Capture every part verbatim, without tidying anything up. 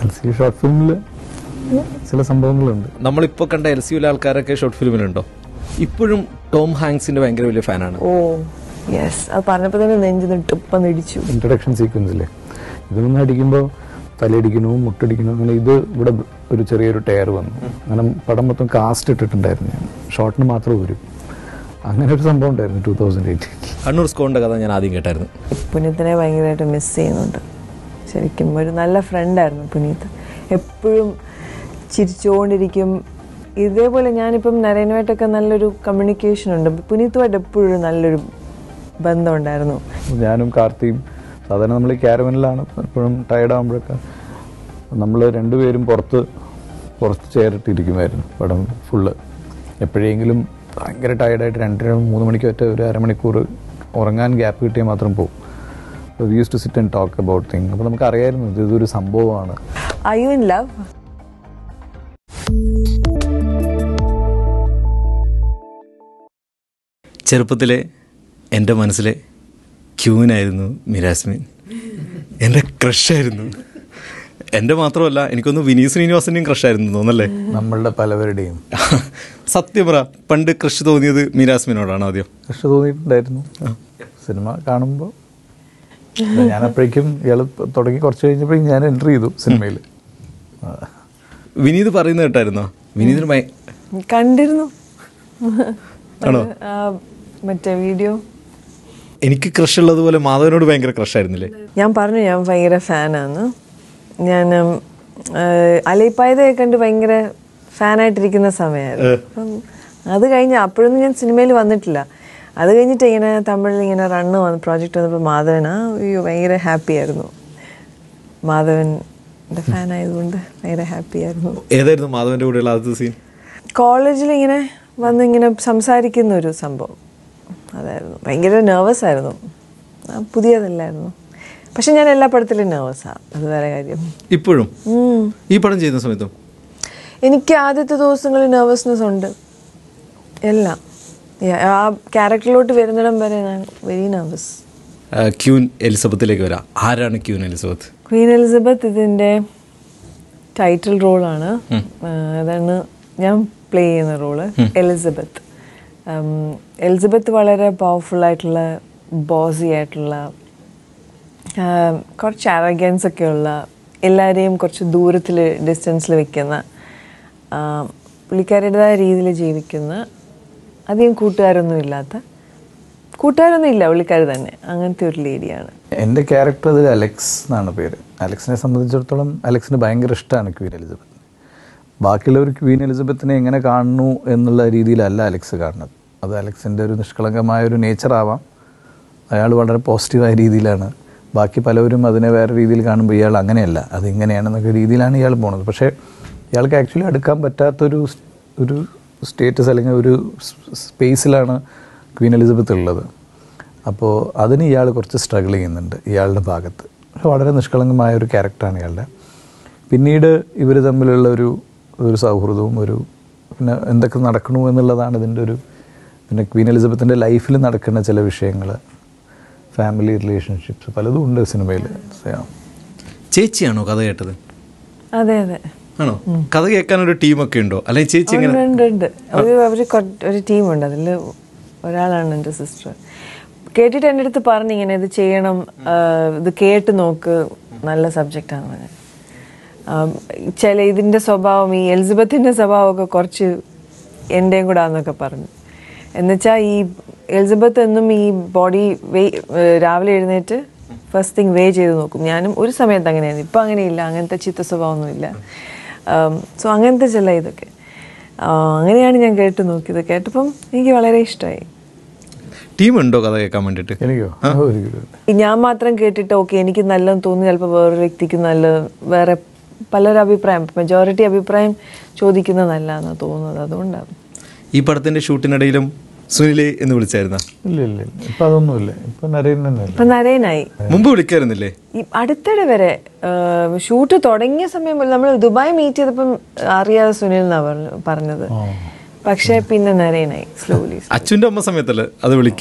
L C short ഫിലിമിൽ ചില സംഭവങ്ങളുണ്ട്. നമ്മളിപ്പോൾ കണ്ട എൽ സിയിലെ ആൾക്കാരൊക്കെ ഷോർട്ട് ഫിലിമിലുണ്ടോ? ഇപ്പോഴും ടോം ഹാങ്സിന്റെ ഭയങ്കര വലിയ ഫാനാണ്. ഓ യെസ്, അത് പറഞ്ഞപ്പോൾ തന്നെ നെഞ്ചു നിട്ടിപ്പം ഇടിച്ചു. ഇൻട്രൊഡക്ഷൻ സീക്വൻസിലെ ഇതൊന്നും അടിക്കുമ്പോൾ തലയിടിക്കണു, മുട്ടടിക്കണു, അങ്ങനെ ഇത് ഇവിടെ ഒരു ചെറിയൊരു ടയർ വന്നു. അങ്ങനെ പടം മൊത്തം കാസ്റ്റ് ഇട്ടിട്ടുണ്ടായിരുന്നു. ഞാൻ ഷോർട്ടിന് മാത്രം വരും. അങ്ങനെ ഒരു സംഭവം ഉണ്ടായിരുന്നു ടൂ തൗസൻഡ് എയ്റ്റ്. കണ്ണൂർ സ്കോണിന്റെ കഥ ഞാൻ ആദ്യം കേട്ടായിരുന്നു. പുനീത്തിനെ ഭയങ്കരമായിട്ട് മിസ് ചെയ്യുന്നുണ്ട്. ശരിക്കും ഒരു നല്ല ഫ്രണ്ടായിരുന്നു പുനീത്ത്. എപ്പോഴും ചിരിച്ചുകൊണ്ടിരിക്കും. ഇതേപോലെ ഞാനിപ്പം നരേനുമായിട്ടൊക്കെ നല്ലൊരു കമ്മ്യൂണിക്കേഷൻ ഉണ്ട്. പുനീത്തുമായിട്ട് എപ്പോഴും നല്ലൊരു ബന്ധമുണ്ടായിരുന്നു. ഞാനും കാർത്തിയും സാധാരണ നമ്മൾ ഈ ക്യാരവനിലാണ് എപ്പോഴും ടയർഡാകുമ്പോഴൊക്കെ നമ്മൾ രണ്ടുപേരും പുറത്ത് പുറത്ത് ചേർത്തിരിക്കുമായിരുന്നു പടം ഫുള്ള്. എപ്പോഴെങ്കിലും ഭയങ്കര ടയർഡായിട്ട് രണ്ടര മൂന്ന് മണിക്ക് ഒറ്റ ഒരു അരമണിക്കൂർ ഉറങ്ങാൻ ഗ്യാപ്പ് കിട്ടിയാൽ മാത്രം പോകും. We use to sit and talk about thing. അപ്പോൾ നമുക്ക് അറിയായിരുന്നു ഇത് ഇതൊരു സംഭവമാണ്. Are you in love? ചെറുപ്പത്തിലെ എൻ്റെ മനസ്സിലെ ക്യൂനായിരുന്നു മിരാസ്മിൻ. എൻ്റെ ക്രഷായിരുന്നു. എൻ്റെ മാത്രമല്ല, എനിക്കൊന്ന് വിനീത് ശ്രീനിവാസൻ്റെയും ക്രഷായിരുന്നു തോന്നല്ലേ? നമ്മളുടെ പലവരുടെയും. സത്യം പറ, പണ്ട് ക്രഷ് തോന്നിയത് മിരാസ്മിനോടാണ് ആദ്യം? ക്രഷ് തോന്നിയിട്ടുണ്ടായിരുന്നു. സിനിമ കാണുമ്പോൾ ഞാൻ അപ്പോഴേക്കും ഇയാൾ തുടങ്ങി കുറച്ച് കഴിഞ്ഞപ്പോഴേക്കും ഞാൻ എൻട്രി ചെയ്തു സിനിമയിൽ. വിനീത് പറയുന്നത് കേട്ടായിരുന്നോ? വിനീതിന് കണ്ടിരുന്നു ആണോ മറ്റേ വീഡിയോ? എനിക്ക് ക്രഷ് ഉള്ളതുപോലെ മാധവനോട് ഭയങ്കര ക്രഷായിരുന്നില്ലേ? ഞാൻ പറഞ്ഞു ഞാൻ ഭയങ്കര ഫാനാണ്. ഞാൻ അലൈപ്പായതയെ കണ്ട് ഭയങ്കര ഫാനായിട്ടിരിക്കുന്ന സമയമായിരുന്നു. അപ്പം അത് കഴിഞ്ഞ് അപ്പോഴൊന്നും ഞാൻ സിനിമയിൽ വന്നിട്ടില്ല. അത് കഴിഞ്ഞിട്ട് ഇങ്ങനെ തമിഴിൽ ഇങ്ങനെ റണ്ണ് വന്ന് പ്രോജക്റ്റ് വന്നപ്പോൾ മാധവൻ ആ അയ്യോ ഭയങ്കര ഹാപ്പി ആയിരുന്നു. മാധവൻ്റെ ഫാനായതുകൊണ്ട് ഭയങ്കര ഹാപ്പി ആയിരുന്നു. ഏതായിരുന്നു മാധവൻ്റെ കൂടെയുള്ള ആദ്യത്തെ സീൻ? കോളേജിൽ ഇങ്ങനെ വന്ന് ഇങ്ങനെ സംസാരിക്കുന്ന ഒരു സംഭവം അതായിരുന്നു. ഭയങ്കര നെർവസ് ആയിരുന്നു. പുതിയതല്ലായിരുന്നു. പക്ഷെ ഞാൻ എല്ലാ പടത്തിലും നെർവസാണ്, അത് വേറെ കാര്യം. ഇപ്പോഴും ഈ പടം ചെയ്യുന്ന സമയത്തും എനിക്ക് ആദ്യത്തെ ദിവസങ്ങളിൽ നെർവസ്നെസ് ഉണ്ട്. എല്ലാം ആ ക്യാരക്ടറിലോട്ട് വരുന്നിടം വരെ ഞാൻ വെരി നെർവസ്. ക്യൂൻ എലിസബത്തിലേക്ക് വരാം. ആരാണ് ക്യൂൻ എലിസബത്ത്? ക്വീൻ എലിസബത്ത് ഇതിൻ്റെ ടൈറ്റിൽ റോളാണ്. അതാണ് ഞാൻ പ്ലേ ചെയ്യുന്ന റോള്, എലിസബത്ത്. എലിസബത്ത് വളരെ പവർഫുള്ളായിട്ടുള്ള, ബോസി ആയിട്ടുള്ള, കുറച്ച് ആരോഗ്യൻസ് ഒക്കെ ഉള്ള, എല്ലാവരെയും കുറച്ച് ദൂരത്തിൽ ഡിസ്റ്റൻസിൽ വെക്കുന്ന, പുള്ളിക്കാരുടേതായ രീതിയിൽ ജീവിക്കുന്ന, അധികം കൂട്ടുകാരൊന്നും ഇല്ലാത്ത, കൂട്ടുകാരൊന്നും ഇല്ല പുള്ളിക്കാർ തന്നെ, അങ്ങനത്തെ ഒരു ലേഡിയാണ്. എൻ്റെ ക്യാരക്ടർ അതിൽ അലക്സ് എന്നാണ് പേര്. അലക്സിനെ സംബന്ധിച്ചിടത്തോളം അലക്സിന് ഭയങ്കര ഇഷ്ടമാണ് ക്വീൻ എലിസബത്ത്. ബാക്കിയുള്ളവർ ക്വീൻ എലിസബത്തിനെ എങ്ങനെ കാണുന്നു എന്നുള്ള രീതിയിലല്ല അലക്സ് കാണുന്നത്. അത് അലക്സിൻ്റെ ഒരു നിഷ്കളങ്കമായൊരു നേച്ചറാവാം. അയാൾ വളരെ പോസിറ്റീവായ രീതിയിലാണ്. ബാക്കി പലവരും അതിനെ വേറെ രീതിയിൽ കാണുമ്പോൾ ഇയാൾ അങ്ങനെയല്ല, അതിങ്ങനെയാണെന്നൊക്കെ രീതിയിലാണ് ഇയാൾ പോകുന്നത്. പക്ഷേ ഇയാൾക്ക് ആക്ച്വലി അടുക്കാൻ പറ്റാത്തൊരു ഒരു സ്റ്റേറ്റസ് അല്ലെങ്കിൽ ഒരു സ്പേസിലാണ് ക്വീൻ എലിസബത്ത് ഉള്ളത്. അപ്പോൾ അതിന് ഇയാൾ കുറച്ച് സ്ട്രഗിൾ ചെയ്യുന്നുണ്ട് ഇയാളുടെ ഭാഗത്ത്. പക്ഷെ വളരെ നിഷ്കളങ്കമായ ഒരു ക്യാരക്ടറാണ് ഇയാളുടെ. പിന്നീട് ഇവർ തമ്മിലുള്ള ഒരു ഒരു സൗഹൃദവും ഒരു പിന്നെ എന്തൊക്കെ നടക്കണു എന്നുള്ളതാണ് ഇതിൻ്റെ ഒരു. പിന്നെ ക്വീൻ എലിസബത്തിൻ്റെ ലൈഫിൽ നടക്കുന്ന ചില വിഷയങ്ങൾ, ഫാമിലി റിലേഷൻഷിപ്സ് പലതും ഉണ്ട് സിനിമയിൽ. ചേച്ചിയാണോ കഥ കേട്ടത്? അതെ അതെ. ആണോ? കഥ കേൾക്കാൻ ഒരു ടീമൊക്കെ ഉണ്ടോ? അല്ലെങ്കിൽ ചേച്ചി ഉണ്ട് ഉണ്ട് അവർ അവർ ഒരു ടീമുണ്ട്. അതിൽ ഒരാളാണ് എൻ്റെ സിസ്റ്റർ. കേട്ടിട്ട് എൻ്റെ അടുത്ത് പറഞ്ഞു ഇങ്ങനെ ഇത് ചെയ്യണം, ഇത് കേട്ട് നോക്ക്, നല്ല സബ്ജക്റ്റാണ് പറഞ്ഞത്. ചില ഇതിൻ്റെ സ്വഭാവം, ഈ എലിസബത്തിൻ്റെ സ്വഭാവമൊക്കെ കുറച്ച് എൻ്റെയും കൂടെ ആണെന്നൊക്കെ പറഞ്ഞു. എന്നുവെച്ചാൽ ഈ എലിസബത്ത് എന്നും ഈ ബോഡി വേ രാവിലെ എഴുന്നേറ്റ് ഫസ്റ്റ് തിങ് വേ ചെയ്ത് നോക്കും. ഞാനും ഒരു സമയത്ത് അങ്ങനെയായിരുന്നു. ഇപ്പം അങ്ങനെയില്ല, അങ്ങനത്തെ ചീത്ത സ്വഭാവമൊന്നുമില്ല. സോ അങ്ങനത്തെ ചില ഇതൊക്കെ അങ്ങനെയാണ് ഞാൻ കേട്ട് നോക്കിയത്. കേട്ടപ്പം എനിക്ക് വളരെ ഇഷ്ടമായി. ടീമുണ്ടോ കഥ കേൾക്കാൻ വേണ്ടിയിട്ട്? എനിക്കോ ഞാൻ മാത്രം കേട്ടിട്ട് ഓക്കെ എനിക്ക് നല്ലതെന്ന് തോന്നി, ചിലപ്പോൾ വേറൊരു വ്യക്തിക്ക് നല്ല വേറെ പലരുടെ അഭിപ്രായം, മെജോറിറ്റി അഭിപ്രായം ചോദിക്കുന്നത് നല്ലതാണെന്നാണ് തോന്നുന്നത്. അതുകൊണ്ടാണ്. ഈ പടത്തിന്റെ ഷൂട്ടിനിടയിലും സുനിലെ എന്ന് വിളിച്ചായിരുന്ന? ഇല്ല ഇല്ല, ഇപ്പൊ അതൊന്നുമില്ല. ഇപ്പൊ നരേൻ ഇപ്പൊ നരേനായി. മുമ്പ് വിളിക്കാറുന്നില്ലേ? ഈ അടുത്തിടെ വരെ ഷൂട്ട് തുടങ്ങിയ സമയം നമ്മൾ ദുബായ് മീറ്റ് ചെയ്തപ്പം അറിയാതെ സുനിൽ എന്നാ പറഞ്ഞത്. പക്ഷെ പിന്നെ നരേനായി സ്ലോലി. അച്ഛൻ്റെ അമ്മ സമയത്തല്ലേ അത് വിളിക്കുക?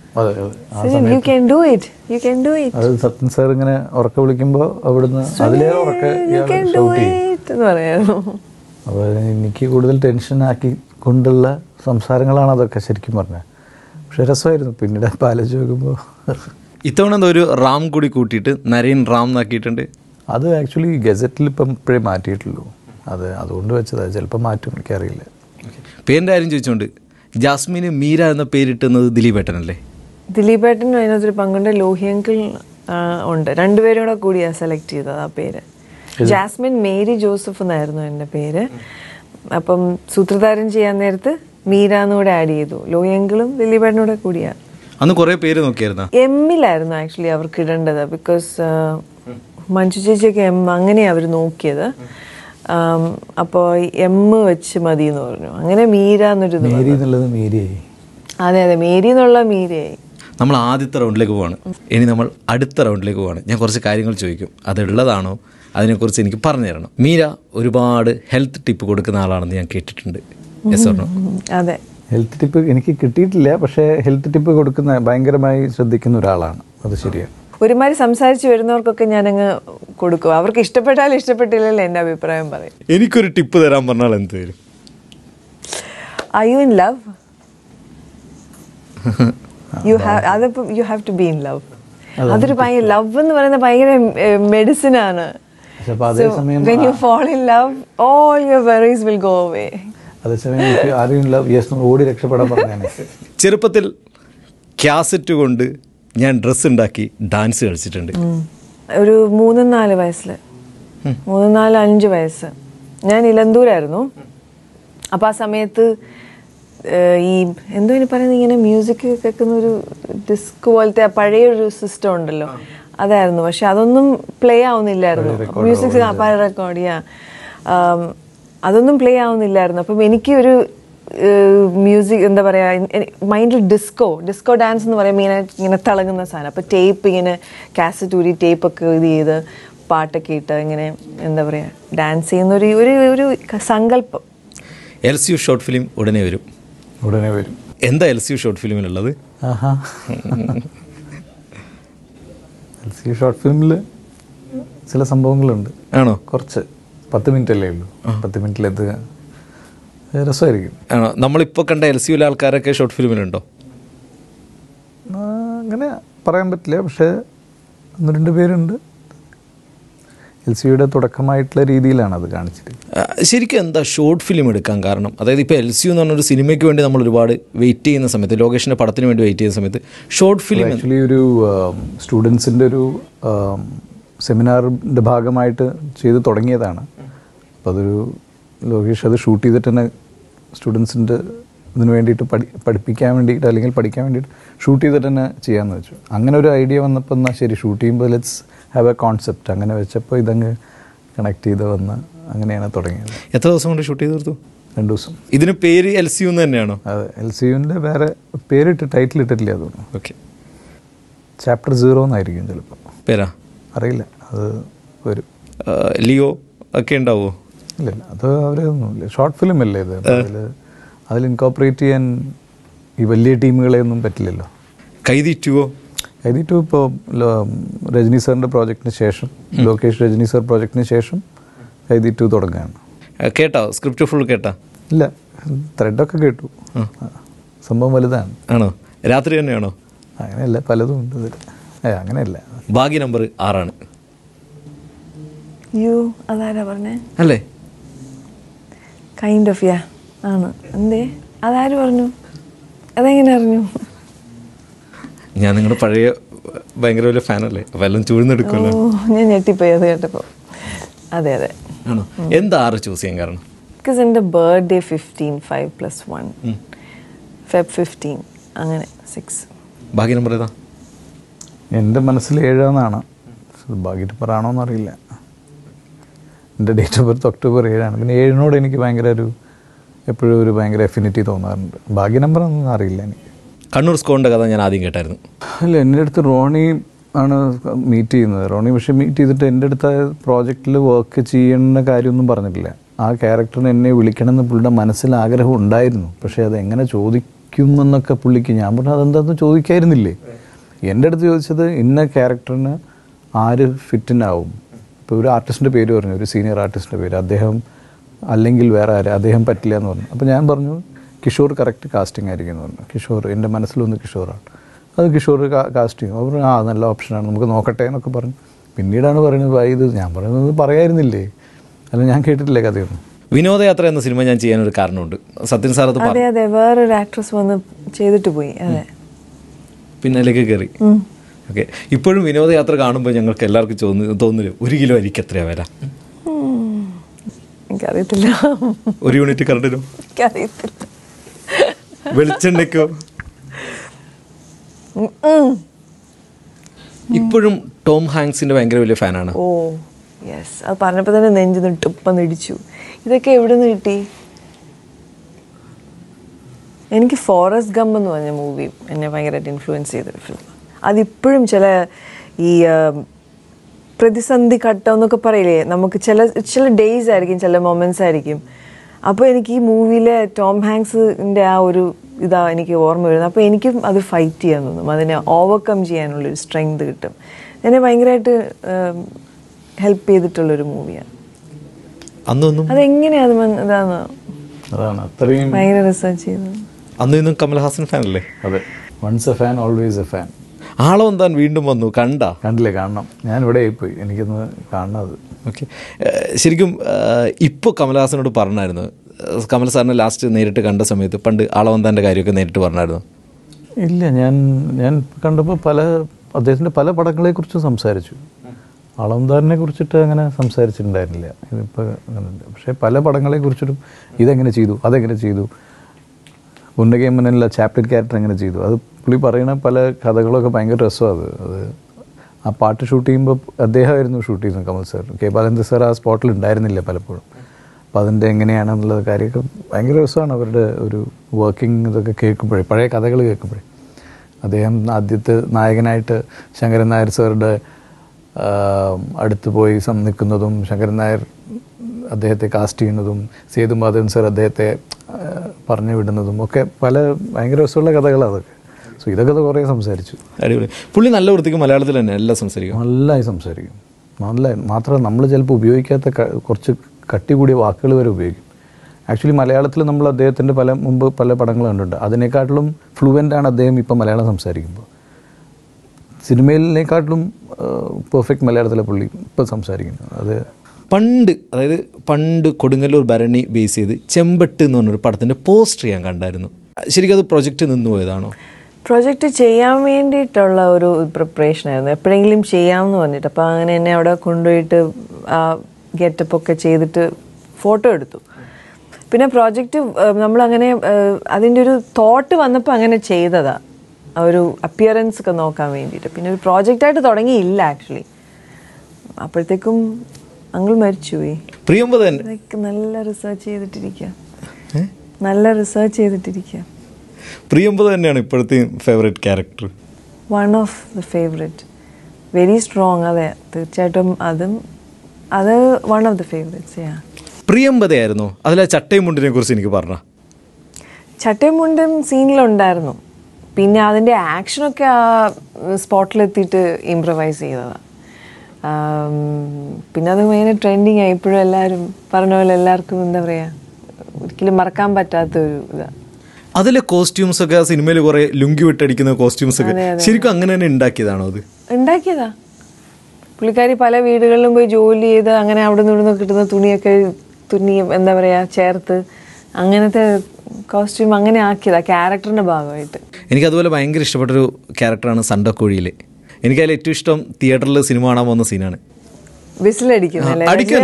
അതെ അതെ ആ Sajan, you can do it. You can do it. അത് സത്യൻ സാർ ഇങ്ങനെ ഉറക്ക വിളിക്കുമ്പോൾ അവിടുന്ന് അതിലേറെ ഉറക്ക You can do it എന്ന് പറയാമോ? അപ്പോൾ എനിക്ക് കൂടുതൽ ടെൻഷൻ ആക്കി കൊണ്ടുള്ള സംസാരങ്ങളാണ് അതൊക്കെ ശരിക്കും പറഞ്ഞത്. പക്ഷെ രസമായിരുന്നു പിന്നീട് പാലിച്ച് നോക്കുമ്പോൾ. ഇത്തവണ എന്താ ഒരു റാം കൂടി കൂട്ടിയിട്ട് നരേൻ റാം എന്നാക്കിയിട്ടുണ്ട്. അത് ആക്ച്വലി ഗസറ്റിൽ ഇപ്പം ഇപ്പോഴേ മാറ്റിയിട്ടുള്ളൂ. അത് അതുകൊണ്ട് വെച്ചതാണ്. ചിലപ്പോൾ മാറ്റും, എനിക്കറിയില്ല. പേരിൻ്റെ കാര്യം ചോദിച്ചുകൊണ്ട് ജാസ്മിന് മീര എന്ന പേരിട്ടുന്നത് ദിലീപേട്ടനല്ലേ? ദിലീപേട്ടനും അതിനകത്തൊരു പങ്കുണ്ട്. ലോഹിയങ്കിൾ ഉണ്ട്. രണ്ടുപേരും കൂടെ കൂടിയാണ് സെലക്ട് ചെയ്തത് ആ പേര്. ജാസ്മിൻ മേരി ജോസഫ് എന്നായിരുന്നു എൻ്റെ പേര്. അപ്പം സൂത്രധാരൻ ചെയ്യാൻ നേരത്ത് മീര എന്നുകൂടെ ആഡ് ചെയ്തു. ലോഹിയങ്കിളും ദിലീപേട്ടനും കൂടെ കൂടിയാണ്. അന്ന് കുറേ പേര് നോക്കിയായിരുന്നു. എമ്മിലായിരുന്നു ആക്ച്വലി അവർക്ക് ഇടേണ്ടത്. ബിക്കോസ് മഞ്ജു ചേച്ചിയൊക്കെ എം അങ്ങനെയാണ് അവർ നോക്കിയത്. അപ്പോൾ എം വെച്ച് മതി എന്ന് പറഞ്ഞു. അങ്ങനെ മീര എന്നൊരു മേരി എന്നുള്ളത് മേരിയായി. അതെ അതെ മേരി എന്നുള്ള മീരയായി. നമ്മൾ ആദ്യത്തെ റൗണ്ടിലേക്ക് പോവാണ്. ഇനി നമ്മൾ അടുത്ത റൗണ്ടിലേക്ക് പോവാണ്. ഞാൻ കുറച്ച് കാര്യങ്ങൾ ചോദിക്കും. അതുള്ളതാണോ അതിനെക്കുറിച്ച് എനിക്ക് പറഞ്ഞു തരണം. മീര ഒരുപാട് ഹെൽത്ത് ടിപ്പ് കൊടുക്കുന്ന ആളാണെന്ന് ഞാൻ കേട്ടിട്ടുണ്ട്. Yes or no? അതെ. ഹെൽത്ത് ടിപ്പ് എനിക്ക് കിട്ടിയിട്ടില്ല. പക്ഷേ ഹെൽത്ത് ടിപ്പ് കൊടുക്കുന്ന ഭയങ്കരമായി ശ്രദ്ധിക്കുന്ന ഒരാളാണ്. അത് ശരിയാണ്. ഒരുമാതിരി സംസാരിച്ച് വരുന്നവർക്കൊക്കെ ഞാനങ്ങ് കൊടുക്കും. അവർക്ക് ഇഷ്ടപ്പെട്ടാലും ഇഷ്ടപ്പെട്ടില്ലല്ലോ എൻ്റെ അഭിപ്രായം പറയും. എനിക്കൊരു ടിപ്പ് തരാൻ പറഞ്ഞാൽ എന്ത് തരും? Are you in love? You have അതിപ്പം you have to be in love. അതൊരു ഭയങ്കര ലവ് എന്ന് പറയുന്നത് ഭയങ്കര മെഡിസിൻ ആണ്. അതേസമയം when you fall in love all your worries will go away. അതേസമയം ആരും ലവ് യെസ് ഓടി രക്ഷപ്പെടാൻ പറഞ്ഞാണ്. ചെറുപ്പത്തിൽ കാസറ്റ് കൊണ്ട് ഞാൻ ഡ്രസ്സ് ഉണ്ടാക്കി ഡാൻസ് കളിച്ചിട്ടുണ്ട്. ഒരു മൂന്ന് നാല് വയസ്സിൽ മൂന്ന് നാല് അഞ്ച് വയസ്സ് ഞാൻ ഇലന്തൂരായിരുന്നു. അപ്പം ആ സമയത്ത് ഈ എന്തോ ഇനി പറയുന്നത് ഇങ്ങനെ മ്യൂസിക് കേൾക്കുന്ന ഒരു ഡിസ്ക് പോലത്തെ പഴയൊരു സിസ്റ്റം ഉണ്ടല്ലോ, അതായിരുന്നു. പക്ഷെ അതൊന്നും പ്ലേ ആവുന്നില്ലായിരുന്നു. മ്യൂസിക് റെക്കോർഡ് ചെയ്യാം, അതൊന്നും പ്ലേ ആവുന്നില്ലായിരുന്നു. അപ്പം എനിക്ക് ഒരു മ്യൂസിക് എന്താ പറയുക മൈൻഡിൽ ഡിസ്കോ ഡിസ്കോ ഡാൻസ് എന്ന് പറയുമ്പോൾ ഇങ്ങനെ ഇങ്ങനെ തിളങ്ങുന്ന സാധനം. അപ്പോൾ ടേപ്പ് ഇങ്ങനെ കാസറ്റ് ഊരി ടേപ്പൊക്കെ ഇത് ചെയ്ത് പാട്ടൊക്കെ ഇട്ട് ഇങ്ങനെ എന്താ പറയുക ഡാൻസ് ചെയ്യുന്ന ഒരു ഒരു ഒരു സങ്കല്പം. L C U short film ഉടനെ വരും. ഉടനെ വരും. എന്താ എൽ സി യു ഷോർട്ട് ഫിലിമിലുള്ളത്? ആഹാ എൽ സി യു ഷോർട്ട് ഫിലിമിൽ ചില സംഭവങ്ങളുണ്ട്. ആണോ? കുറച്ച് പത്ത് മിനിറ്റ് അല്ലേ ഉള്ളൂ. പത്ത് മിനിറ്റിലെത്തുക രസമായിരിക്കും. ആണോ? നമ്മളിപ്പോൾ കണ്ട എൽ സി യുലെ ആൾക്കാരൊക്കെ ഷോർട്ട് ഫിലിമിലുണ്ടോ? അങ്ങനെ പറയാൻ പറ്റില്ല. പക്ഷേ ഒന്ന് രണ്ട് പേരുണ്ട്. എൽ സി യുടെ തുടക്കമായിട്ടുള്ള രീതിയിലാണ് അത് കാണിച്ചത്. ശരിക്കും എന്താ ഷോർട്ട് ഫിലിം എടുക്കാൻ കാരണം? അതായത് ഇപ്പോൾ എൽ സി യു എന്ന് പറഞ്ഞൊരു സിനിമയ്ക്ക് വേണ്ടി നമ്മൾ ഒരുപാട് വെയിറ്റ് ചെയ്യുന്ന സമയത്ത്, ലോകേഷിൻ്റെ പടത്തിന് വേണ്ടി വെയിറ്റ് ചെയ്യുന്ന സമയത്ത് ഷോർട്ട് ഫിലിം ആക്ച്വലി ഒരു സ്റ്റുഡൻസിൻ്റെ ഒരു സെമിനാറിൻ്റെ ഭാഗമായിട്ട് ചെയ്ത് തുടങ്ങിയതാണ്. അപ്പോൾ അതൊരു ലോകേഷ് അത് ഷൂട്ട് ചെയ്തിട്ട് തന്നെ സ്റ്റുഡൻസിൻ്റെ ഇതിന് വേണ്ടിയിട്ട് പഠി പഠിപ്പിക്കാൻ വേണ്ടിയിട്ട് അല്ലെങ്കിൽ പഠിക്കാൻ വേണ്ടിയിട്ട് ഷൂട്ട് ചെയ്തിട്ട് തന്നെ ചെയ്യാമെന്ന് വെച്ചു. അങ്ങനെ ഒരു ഐഡിയ വന്നപ്പോൾ എന്നാൽ ശരി ഷൂട്ട് ചെയ്യുമ്പോൾ ലെറ്റ്സ് ഹാവ് എ കോൺസെപ്റ്റ് അങ്ങനെ വെച്ചപ്പോൾ ഇതങ്ങ് കണക്ട് ചെയ്ത് വന്ന് അങ്ങനെയാണ് തുടങ്ങിയത്. എത്ര ദിവസം കൊണ്ട് ഷൂട്ട് ചെയ്ത് തീർത്തു? രണ്ട് ദിവസം. ഇതിന് പേര് എൽ സി യു എന്ന് തന്നെയാണോ? അതെ, എൽ സി യുവിൻ്റെ വേറെ പേരിട്ട് ടൈറ്റിൽ ഇട്ടിട്ടില്ല തോന്നുന്നു. ഓക്കെ. ചാപ്റ്റർ സീറോ എന്നായിരിക്കും ചിലപ്പോൾ പേരാ അറിയില്ല. അത് വരും. ലിയോ ഒക്കെ ഉണ്ടാവുമോ? ഇല്ല, അത് അവരൊന്നുമില്ല. ഷോർട്ട് ഫിലിം അല്ലേ ഇത്. അതിൽ അതിൽ ഇൻകോപ്പറേറ്റ് ചെയ്യാൻ ഈ വലിയ ടീമുകളെയൊന്നും പറ്റില്ലല്ലോ. കൈതി ടുവോ? കൈതി ടു ഇപ്പോൾ രജനി സാറിൻ്റെ പ്രോജക്റ്റിന് ശേഷം, ലോകേഷ് രജനി സാർ പ്രോജക്റ്റിന് ശേഷം കൈതി ടു തുടങ്ങുകയാണ്. കേട്ടോ? സ്ക്രിപ്റ്റ് ഫുൾ കേട്ടാ? ഇല്ല, ത്രെഡൊക്കെ കേട്ടു. സംഭവം വലുതാണ്. ആണോ? രാത്രി തന്നെയാണോ? അങ്ങനെയല്ല, പലതും ഉണ്ട് ഇതിൽ. ഏ അങ്ങനെയല്ല. ഭാഗ്യ നമ്പർ ആറാണ്. യു അതാരാ പറഞ്ഞേ? അല്ലേ? കൈൻഡ് ഓഫ് യാ ആണ്. എന്തേ അതാര് പറഞ്ഞു? അതെങ്ങനെ അറിഞ്ഞു? ഞാൻ നിങ്ങളുടെ പഴയ ഭയങ്കര വലിയ ഫാനല്ലേ, അപ്പോൾ എല്ലാം ചൂഴ്ന്നെടുക്കുമല്ലോ. ഞാൻ ഞെട്ടിപ്പോയി അത് കേട്ടപ്പോൾ. അതെ അതെ. ആണോ? എന്താ ആറ് ചൂസ് ചെയ്യാൻ കാരണം? ബിക്കോസ് എൻ്റെ birthday fifteen, five plus one Feb fifteen, അങ്ങനെ സിക്സ്. ഭാഗ്യ നമ്പർ ഏതാ? എൻ്റെ മനസ്സിൽ ഏഴാന്നാണ്. ഭാഗ്യ നമ്പർ ആണോ എന്നറിയില്ല. എൻ്റെ ഡേറ്റ് ഓഫ് ബർത്ത് ഒക്ടോബർ ഏഴാണ്. പിന്നെ ഏഴിനോട് എനിക്ക് ഭയങ്കര ഒരു എപ്പോഴും ഒരു ഭയങ്കര എഫിനിറ്റി തോന്നാറുണ്ട്. ഭാഗ്യ നമ്പർ ഒന്നും അറിയില്ല എനിക്ക്. കണ്ണൂർ സ്കോറിൻ്റെ കഥ ഞാൻ ആദ്യം കേട്ടായിരുന്നു. അല്ല, എൻ്റെ അടുത്ത് റോണി ആണ് മീറ്റ് ചെയ്യുന്നത്. റോണി പക്ഷേ മീറ്റ് ചെയ്തിട്ട് എൻ്റെ അടുത്ത് പ്രോജക്റ്റിൽ വർക്ക് ചെയ്യുന്ന കാര്യമൊന്നും പറഞ്ഞിട്ടില്ല. ആ ക്യാരക്ടറിന് എന്നെ വിളിക്കണമെന്ന് പുള്ളിയുടെ മനസ്സിൽ ആഗ്രഹം ഉണ്ടായിരുന്നു. പക്ഷേ അത് എങ്ങനെ ചോദിക്കും എന്നൊക്കെ പുള്ളിക്ക് ഞാൻ പറഞ്ഞു അതെന്താണെന്ന് ചോദിക്കായിരുന്നില്ലേ. എൻ്റെ അടുത്ത് ചോദിച്ചത് ഇന്ന ക്യാരക്ടറിന് ആര് ഫിറ്റിനാവും. ഇപ്പോൾ ഒരു ആർട്ടിസ്റ്റിൻ്റെ പേര് പറഞ്ഞു, ഒരു സീനിയർ ആർട്ടിസ്റ്റിൻ്റെ പേര്, അദ്ദേഹം അല്ലെങ്കിൽ വേറെ ആര്, അദ്ദേഹം പറ്റില്ല എന്ന് പറഞ്ഞു. അപ്പോൾ ഞാൻ പറഞ്ഞു കിഷോർ കറക്റ്റ് കാസ്റ്റിംഗ് ആയിരിക്കും എന്ന് പറഞ്ഞു. കിഷോർ എൻ്റെ മനസ്സിലൊന്ന് കിഷോറാണ്, അത് കിഷോർ കാസ്റ്റ് ചെയ്യും. അവർ ആ നല്ല ഓപ്ഷനാണ്, നമുക്ക് നോക്കട്ടെ എന്നൊക്കെ പറഞ്ഞു. പിന്നീടാണ് പറയുന്നത് ഭായി ഇത് ഞാൻ പറയുന്നത് പറയായിരുന്നില്ലേ, അല്ല ഞാൻ കേട്ടിട്ടില്ലേ കഥയൊന്നും. വിനോദയാത്ര എന്ന സിനിമ ഞാൻ ചെയ്യാനൊരു കാരണമുണ്ട്. സത്യൻ സാർ അത് അതെ അതെ വേറൊരു ആക്ട്രസ് വന്ന് ചെയ്തിട്ട് പോയി. അതെ പിന്നിലേക്ക് കയറി. ഓക്കെ, ഇപ്പോഴും വിനോദയാത്ര കാണുമ്പോൾ ഞങ്ങൾക്ക് എല്ലാവർക്കും തോന്നു തോന്നില്ല ഒരു കിലോ അരിക്ക് എത്രയാ വില? എനിക്കറിയത്തില്ല. ഒരു യൂണിറ്റ് കറണ്ടിനോ? എനിക്കറിയത്തില്ല. വെളിച്ചെണ്ണയ്ക്കോ? ഇപ്പോഴും ടോം ഹാങ്സിന്റെ ഭയങ്കര വലിയ ഫാനാണ്. ഓ യെസ്, അത് പറഞ്ഞപ്പോൾ തന്നെ നെഞ്ചു ടിപ്പം ഇടിച്ചു. ഇതൊക്കെ എവിടെ നിന്ന് കിട്ടി? എനിക്ക് ഫോറസ്റ്റ് ഗംപ് എന്ന് പറഞ്ഞ മൂവി എന്നെ ഭയങ്കരമായിട്ട് ഇൻഫ്ലുവൻസ് ചെയ്തൊരു ഫിലിം. അതിപ്പോഴും ചില ഈ പ്രതിസന്ധി ഘട്ടം എന്നൊക്കെ പറയില്ലേ, നമുക്ക് ചില ചില ഡേയ്സ് ആയിരിക്കും, ചില മൊമെൻറ്റ്സ് ആയിരിക്കും. അപ്പോൾ എനിക്ക് ഈ മൂവിയിലെ ടോം ഹാങ്സിൻ്റെ ആ ഒരു ഇതാ എനിക്ക് ഓർമ്മ വരുന്നത്. അപ്പോൾ എനിക്കും അത് ഫൈറ്റ് ചെയ്യാൻ തോന്നും, അതിനെ ഓവർകം ചെയ്യാനുള്ളൊരു സ്ട്രെങ്ത് കിട്ടും. എന്നെ ഭയങ്കരമായിട്ട് ഹെൽപ്പ് ചെയ്തിട്ടുള്ളൊരു മൂവിയാണ്. അതെങ്ങനെയാണ് ഇതാണ് അതാണ് അത്രയും ഭയങ്കര റിസർച്ച് ചെയ്തത്. അന്ന് ഇന്നും കമൽഹാസൻ ഫാൻ അല്ലേ? അതെ, once a fan always a fan. ആളവൻ താൻ വീണ്ടും വന്നു, കണ്ട? കണ്ടില്ലേ, കാണണം. ഞാൻ ഇവിടെ ആയിപ്പോയി, എനിക്കൊന്ന് കാണണത്. ഓക്കെ, ശരിക്കും ഇപ്പോൾ കമൽഹാസനോട് പറഞ്ഞായിരുന്നു, കമൽ സാറിനെ ലാസ്റ്റ് നേരിട്ട് കണ്ട സമയത്ത് പണ്ട് ആളവന്താൻ്റെ കാര്യമൊക്കെ നേരിട്ട് പറഞ്ഞായിരുന്നു? ഇല്ല, ഞാൻ ഞാൻ കണ്ടപ്പോൾ പല അദ്ദേഹത്തിൻ്റെ പല പടങ്ങളെക്കുറിച്ചും സംസാരിച്ചു. ആളവന്താറിനെ കുറിച്ചിട്ട് അങ്ങനെ സംസാരിച്ചിട്ടുണ്ടായിരുന്നില്ല. ഇതിപ്പോൾ അങ്ങനെ, പക്ഷേ പല പടങ്ങളെക്കുറിച്ചിട്ടും ഇതെങ്ങനെ ചെയ്തു, അതെങ്ങനെ ചെയ്തു, ഉന്നകേമനിലെ ചാപ്ലിൻ ക്യാരക്ടർ എങ്ങനെ ചെയ്തു, അത് പുള്ളി പറയുന്ന പല കഥകളൊക്കെ ഭയങ്കര രസമാണ്. അത് അത് ആ പാട്ട് ഷൂട്ട് ചെയ്യുമ്പോൾ അദ്ദേഹമായിരുന്നു ഷൂട്ട് ചെയ്യുന്നത്, Kamal sir. K Balendra sir ആ സ്പോട്ടിൽ ഉണ്ടായിരുന്നില്ല പലപ്പോഴും. അപ്പോൾ അതിൻ്റെ എങ്ങനെയാണെന്നുള്ള കാര്യമൊക്കെ ഭയങ്കര രസമാണ്. അവരുടെ ഒരു വർക്കിംഗ് ഇതൊക്കെ കേൾക്കുമ്പോഴേ, പഴയ കഥകൾ കേൾക്കുമ്പോഴേ. അദ്ദേഹം ആദ്യത്തെ നായകനായിട്ട് ശങ്കരൻ നായർ സാറുടെ അടുത്ത് പോയി നിൽക്കുന്നതും, ശങ്കരൻ നായർ അദ്ദേഹത്തെ കാസ്റ്റ് ചെയ്യുന്നതും, സേതുമാധവൻ സാർ അദ്ദേഹത്തെ പറഞ്ഞു വിടുന്നതും ഒക്കെ പല ഭയങ്കര രസമുള്ള കഥകളാണ് അതൊക്കെ. സോ ഇതൊക്കെ കുറേ സംസാരിച്ചു. അടിപൊളി. പുള്ളി നല്ല വൃത്തിക്ക് മലയാളത്തിൽ തന്നെ എല്ലാം സംസാരിക്കും, നല്ലതായി സംസാരിക്കും. നല്ല മാത്രമല്ല നമ്മൾ ചിലപ്പോൾ ഉപയോഗിക്കാത്ത കുറച്ച് കട്ടി കൂടിയ വാക്കുകൾ വരെ ഉപയോഗിക്കും. ആക്ച്വലി മലയാളത്തിൽ നമ്മൾ അദ്ദേഹത്തിൻ്റെ പല മുമ്പ് പല പടങ്ങൾ കണ്ടിട്ടുണ്ട്. അതിനേക്കാട്ടിലും ഫ്ലുവൻ്റാണ് അദ്ദേഹം ഇപ്പം മലയാളം സംസാരിക്കുമ്പോൾ. സിനിമയിലേക്കാട്ടിലും പെർഫെക്റ്റ് മലയാളത്തിലെ പുള്ളി ഇപ്പം സംസാരിക്കുന്നത്. അത് പണ്ട്, അതായത് പണ്ട് കൊടുങ്ങല്ലൂർ ഭരണി ബേസ് ചെയ്ത് ചെമ്പട്ട് എന്ന് പറഞ്ഞൊരു പടത്തിൻ്റെ പോസ്റ്റർ ഞാൻ കണ്ടായിരുന്നു. ശരിക്കും അത് പ്രൊജക്റ്റ് നിന്ന് പോയതാണോ? പ്രൊജക്റ്റ് ചെയ്യാൻ വേണ്ടിയിട്ടുള്ള ഒരു പ്രിപ്പറേഷൻ ആയിരുന്നു, എപ്പോഴെങ്കിലും ചെയ്യാമെന്ന് പറഞ്ഞിട്ട്. അപ്പോൾ അങ്ങനെ എന്നെ അവിടെ കൊണ്ടുപോയിട്ട് ആ ഗെറ്റപ്പൊക്കെ ചെയ്തിട്ട് ഫോട്ടോ എടുത്തു. പിന്നെ പ്രോജക്റ്റ് നമ്മളങ്ങനെ അതിൻ്റെ ഒരു തോട്ട് വന്നപ്പോൾ അങ്ങനെ ചെയ്തതാണ്, ഒരു അപ്പിയറൻസ് ഒക്കെ നോക്കാൻ വേണ്ടിയിട്ട്. പിന്നെ ഒരു പ്രോജക്റ്റായിട്ട് തുടങ്ങിയില്ല ആക്ച്വലി. അപ്പോഴത്തേക്കും അങ്കിൾ മരിച്ചുപോയി. പ്രിയമ്പതൻ നല്ല റിസർച്ച് ചെയ്തിട്ടിരിക്കുക, നല്ല റിസർച്ച് ചെയ്തിട്ടിരിക്കുക. പ്രിയമ്പത തന്നെയാണ് ഇപ്പോഴത്തെ favourite character? One of the favourite, very strong. അതെ, തീർച്ചയായിട്ടും അതും അത് വൺ ഓഫ് ദ ഫേവറേറ്റ്സ്. പ്രിയമ്പതയായിരുന്നു. അതിലെ ചട്ടയും മുണ്ടിനെ കുറിച്ച് എനിക്ക് പറഞ്ഞ. ചട്ടയും മുണ്ടും സീനിലുണ്ടായിരുന്നു. പിന്നെ അതിൻ്റെ ആക്ഷനൊക്കെ ആ സ്പോട്ടിലെത്തിയിട്ട് ഇംപ്രവൈസ് ചെയ്തതാണ്. പിന്നെ അത് ഭയങ്കര ട്രെൻഡിങ് ആയി. ഇപ്പോഴും എല്ലാവരും പറഞ്ഞ പോലെ എല്ലാവർക്കും എന്താ പറയുക, ഒരിക്കലും മറക്കാൻ പറ്റാത്തൊരു ഇതാണ്. അതിലെ കോസ്റ്റ്യൂംസ് ഒക്കെ, സിനിമയിൽ കുറെ ലുങ്കി വിട്ടടിക്കുന്ന കോസ്റ്റ്യൂംസ് ഒക്കെ ശരിക്കും അങ്ങനെ തന്നെ ഉണ്ടാക്കിയതാണോ? അത് ഉണ്ടാക്കിയതാ. പുള്ളിക്കാരി പല വീടുകളിലും പോയി ജോലി ചെയ്ത് അങ്ങനെ അവിടെ നിന്ന് ഇവിടുന്ന് കിട്ടുന്ന തുണിയൊക്കെ തുന്നി എന്താ പറയുക ചേർത്ത് അങ്ങനത്തെ കോസ്റ്റ്യൂം അങ്ങനെ ആക്കിയതാ ക്യാരക്ടറിൻ്റെ ഭാഗമായിട്ട്. എനിക്കതുപോലെ ഭയങ്കര ഇഷ്ടപ്പെട്ടൊരു ക്യാരക്ടറാണ് സണ്ടക്കോഴിയിൽ. എനിക്കതിൽ ഏറ്റവും ഇഷ്ടം തിയേറ്ററിൽ സിനിമ കാണാൻ പോകുന്ന സീനാണ്. വിസിലടിക്കുന്നല്ലേ?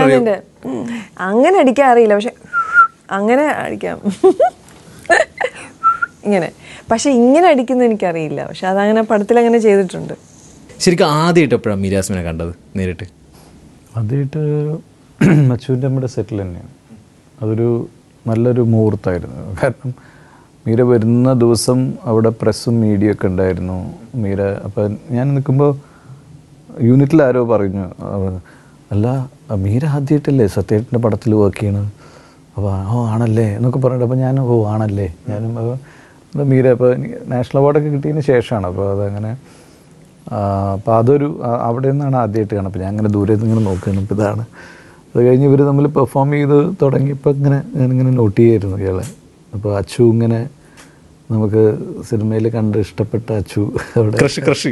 അങ്ങനെ അടിക്കാൻ അറിയില്ല, പക്ഷെ അങ്ങനെ അടിക്കാം ഇങ്ങനെ. പക്ഷെ ഇങ്ങനെ അടിക്കുന്നത് എനിക്കറിയില്ല, പക്ഷെ അതങ്ങനെ പടത്തിൽ അങ്ങനെ ചെയ്തിട്ടുണ്ട്. ശരിക്കും ആദ്യമായിട്ട് എപ്പോഴാണ് മീരാസ്മിനെ കണ്ടത് നേരിട്ട്? ആദ്യമായിട്ട് മച്ചുവിൻ്റെ നമ്മുടെ സെറ്റിൽ തന്നെയാണ്. അതൊരു നല്ലൊരു മുഹൂർത്തമായിരുന്നു. കാരണം മീര വരുന്ന ദിവസം അവിടെ പ്രസ്സും മീഡിയ ഒക്കെ ഉണ്ടായിരുന്നു. മീര അപ്പം ഞാൻ നിൽക്കുമ്പോൾ യൂണിറ്റിൽ ആരോ പറഞ്ഞു, അല്ല മീര ആദ്യമായിട്ടല്ലേ സത്യേട്ടൻ്റെ പടത്തിൽ വർക്ക് ചെയ്യണത്? അപ്പോൾ ഓ ആണല്ലേ എന്നൊക്കെ പറഞ്ഞിട്ട്, അപ്പോൾ ഞാൻ ഓ ആണല്ലേ ഞാനും അത് മീര ഇപ്പോൾ നാഷണൽ അവാർഡൊക്കെ കിട്ടിയതിന് ശേഷമാണ്. അപ്പോൾ അതങ്ങനെ അപ്പോൾ അതൊരു അവിടെ നിന്നാണ് ആദ്യമായിട്ട് കാണുന്നത്. അപ്പോൾ ഞാൻ അങ്ങനെ ദൂരെ നിന്ന് ഇങ്ങനെ നോക്കുകയാണ്. ഇപ്പോൾ ഇതാണ്. അത് കഴിഞ്ഞ് ഇവർ തമ്മിൽ പെർഫോം ചെയ്ത് തുടങ്ങിയപ്പോൾ ഇങ്ങനെ ഞാനിങ്ങനെ നോട്ട് ചെയ്യായിരുന്നു ഇയാളെ. അപ്പോൾ അച്ചു ഇങ്ങനെ നമുക്ക് സിനിമയിൽ കണ്ട് ഇഷ്ടപ്പെട്ട അച്ചു അവിടെ ക്രഷ് ക്രഷ്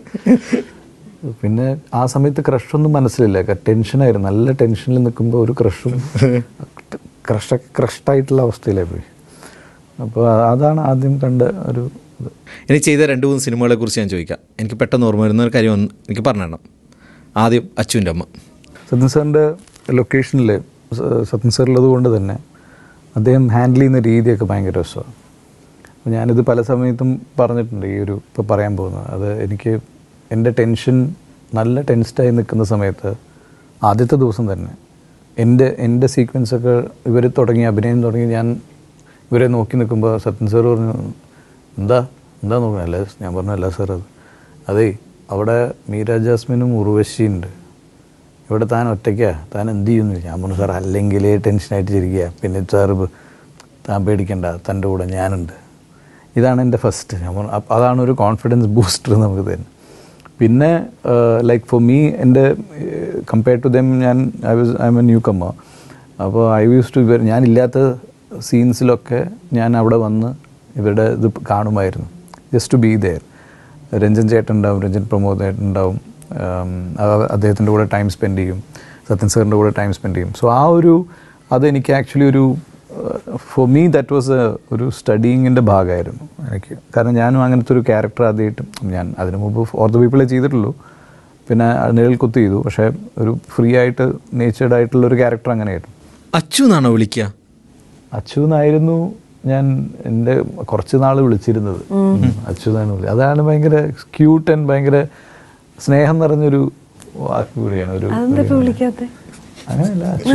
പിന്നെ ആ സമയത്ത് ക്രഷൊന്നും മനസ്സിലില്ല. ടെൻഷനായിരുന്നു. നല്ല ടെൻഷനിൽ നിൽക്കുമ്പോൾ ഒരു ക്രഷും ക്രഷ ക്രഷ്ടായിട്ടുള്ള അവസ്ഥയിലായി പോയി. അപ്പോൾ അതാണ് ആദ്യം കണ്ട ഒരു ഇത്. എനിക്ക് ചെയ്ത രണ്ട് മൂന്ന് സിനിമകളെ കുറിച്ച് ഞാൻ ചോദിക്കാം. എനിക്ക് പെട്ടെന്ന് ഓർമ്മ വരുന്ന ഒരു കാര്യം ഒന്ന് എനിക്ക് പറഞ്ഞു തരണം. ആദ്യം അച്ചുവിൻ്റെ അമ്മ. സത്യൻ സാറിൻ്റെ ലൊക്കേഷനിൽ സത്യൻ സാറുള്ളത് കൊണ്ട് തന്നെ അദ്ദേഹം ഹാൻഡിൽ ചെയ്യുന്ന രീതിയൊക്കെ ഭയങ്കര രസമാണ്. അപ്പോൾ ഞാനിത് പല സമയത്തും പറഞ്ഞിട്ടുണ്ട് ഈ ഒരു ഇപ്പോൾ പറയാൻ പോകുന്നത്. അത് എനിക്ക് എൻ്റെ ടെൻഷൻ നല്ല ടെൻസ്ഡായി നിൽക്കുന്ന സമയത്ത് ആദ്യത്തെ ദിവസം തന്നെ എൻ്റെ എൻ്റെ സീക്വൻസൊക്കെ ഇവർ തുടങ്ങി അഭിനയം തുടങ്ങി ഞാൻ ഇവരെ നോക്കി നിൽക്കുമ്പോൾ സത്യൻ സാർ പറഞ്ഞു, എന്താ എന്താ നോക്കണം അല്ലേ? ഞാൻ പറഞ്ഞു അല്ല സാർ, അത് അതേ അവിടെ മീര ജാസ്മിനും ഉർവശിയുണ്ട്, ഇവിടെ താൻ ഒറ്റയ്ക്കാ, താൻ എന്ത് ചെയ്യുന്നു? ഞാൻ പറഞ്ഞു സാർ അല്ലെങ്കിൽ ടെൻഷനായിട്ട് ചിരിക്കുക, പിന്നെ സാർ താൻ പേടിക്കണ്ട, തൻ്റെ കൂടെ ഞാനുണ്ട്. ഇതാണ് എൻ്റെ ഫസ്റ്റ്. ഞാൻ പറഞ്ഞു അതാണ് ഒരു കോൺഫിഡൻസ് ബൂസ്റ്റർ നമുക്ക് തരുന്നത്. പിന്നെ ലൈക്ക് ഫോർ മീ എൻ്റെ കമ്പയർഡ് ടു ദം ഞാൻ I was I'm a newcomer. അപ്പോൾ ഐ യൂസ് ടു ഇവർ ഞാനില്ലാത്ത സീൻസിലൊക്കെ ഞാൻ അവിടെ വന്ന് ഇവരുടെ ഇത് കാണുമായിരുന്നു, just to be there. Ranjan ചേട്ടൻ ഉണ്ടാവും, രഞ്ജൻ പ്രമോദ് ചേട്ടൻ ഉണ്ടാവും, അദ്ദേഹത്തിൻ്റെ കൂടെ ടൈം സ്പെൻഡ് ചെയ്യും, സത്യൻ സാറിൻ്റെ കൂടെ ടൈം സ്പെൻഡ് ചെയ്യും. സോ ആ ഒരു അതെനിക്ക് ആക്ച്വലി ഒരു for me that was a ഒരു സ്റ്റഡിയിങ്ങിൻ്റെ ഭാഗമായിരുന്നു എനിക്ക്. കാരണം ഞാനും അങ്ങനത്തെ ഒരു ക്യാരക്ടർ ആദ്യമായിട്ടും ഞാൻ അതിന് മുമ്പ് ഫോർ ദ പീപ്പിളെ ചെയ്തിട്ടുള്ളൂ, പിന്നെ നിഴൽ കുത്ത് ചെയ്തു. പക്ഷേ ഒരു ഫ്രീ ആയിട്ട് നേച്ചേർഡ് ആയിട്ടുള്ള ഒരു ക്യാരക്ടർ അങ്ങനെയായിരുന്നു. അച്ചു എന്നാണോ വിളിക്കുക? അച്ചു എന്നായിരുന്നു ഞാൻ എൻ്റെ കുറച്ച് നാൾ വിളിച്ചിരുന്നത്. അച്ചു എന്നാണ് വിളിച്ചത്. അതാണ് ഭയങ്കര ക്യൂട്ട് ആൻഡ് ഭയങ്കര സ്നേഹം നിറഞ്ഞൊരു വാക്ക് കൂടിയാണ്. ഒരു അങ്ങനെയല്ല അച്ചു.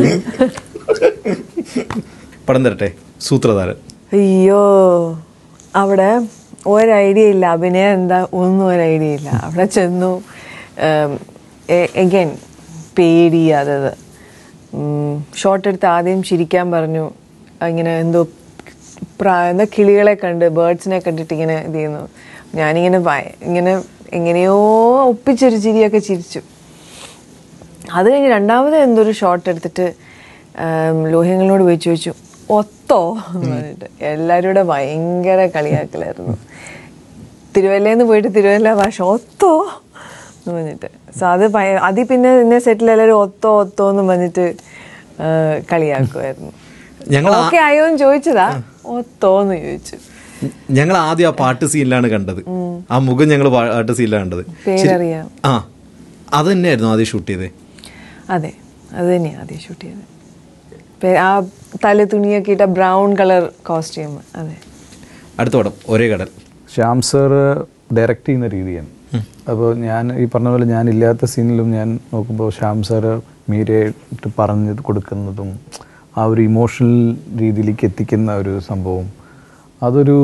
പടം തരട്ടെ, സൂത്രധാരൻ. അയ്യോ, അവിടെ ഒരു ഐഡിയ ഇല്ല, അഭിനയം എന്താ ഒന്നും ഒരു ഐഡിയ ഇല്ല. അവിടെ ചെന്നു എഗൈൻ പേടി, അതത് ഷോട്ട് എടുത്ത് ആദ്യം ചിരിക്കാൻ പറഞ്ഞു. ഇങ്ങനെ എന്തോ എന്താ കിളികളെ കണ്ട് ബേർഡ്സിനെ കണ്ടിട്ട് ഇങ്ങനെ ഇത് ചെയ്യുന്നു. ഞാനിങ്ങനെ ഇങ്ങനെ എങ്ങനെയോ ഒപ്പിച്ചൊരു ചിരിയൊക്കെ ചിരിച്ചു. അത് കഴിഞ്ഞ് രണ്ടാമത് എന്തൊരു ഷോട്ട് എടുത്തിട്ട് ലോഹ്യങ്ങളോട് പോയി ചോദിച്ചു ഒത്തോ എന്ന് പറഞ്ഞിട്ട്. എല്ലാവരും കൂടെ ഭയങ്കര കളിയാക്കലായിരുന്നു. തിരുവല്ലേന്ന് പോയിട്ട് തിരുവല്ല ഭാഷ ഒത്തോ എന്ന് പറഞ്ഞിട്ട്. സോ അത് അതിൽ പിന്നെ ഇന്ന സെറ്റിൽ എല്ലാവരും ഒത്തോ ഒത്തോ എന്ന് പറഞ്ഞിട്ട് കളിയാക്കുമായിരുന്നു. ഓക്കെ ആയോ എന്ന് ചോദിച്ചതാ, ഒത്തോന്ന് ചോദിച്ചു. ഞങ്ങൾ ആദ്യം ആ പാട്ട് സീനിലാണ് കണ്ടത്, ആ മുഖം ഞങ്ങൾ പാട്ട് സീനിലാണ് കണ്ടത്. പേരറിയാം. ആ അത് തന്നെയായിരുന്നു ആദ്യം ഷൂട്ട് ചെയ്തത്. അതെ, അത് തന്നെയാണ് ആദ്യം ഷൂട്ട് ചെയ്തത്. ആ തല തുണിയൊക്കെ ഇട്ട ബ്രൗൺ കളർ കോസ്റ്റ്യൂം. അതെ. അടുത്ത പടം ഒരേ കടൽ. ശ്യാം സാർ ഡയറക്റ്റ് ചെയ്യുന്ന രീതിയാണ്. അപ്പോൾ ഞാൻ ഈ പറഞ്ഞ പോലെ ഞാൻ ഇല്ലാത്ത സീനിലും ഞാൻ നോക്കുമ്പോൾ ശ്യാം സാർ മീരയായിട്ട് പറഞ്ഞു കൊടുക്കുന്നതും ആ ഒരു ഇമോഷണൽ രീതിയിലേക്ക് എത്തിക്കുന്ന ഒരു സംഭവം, അതൊരു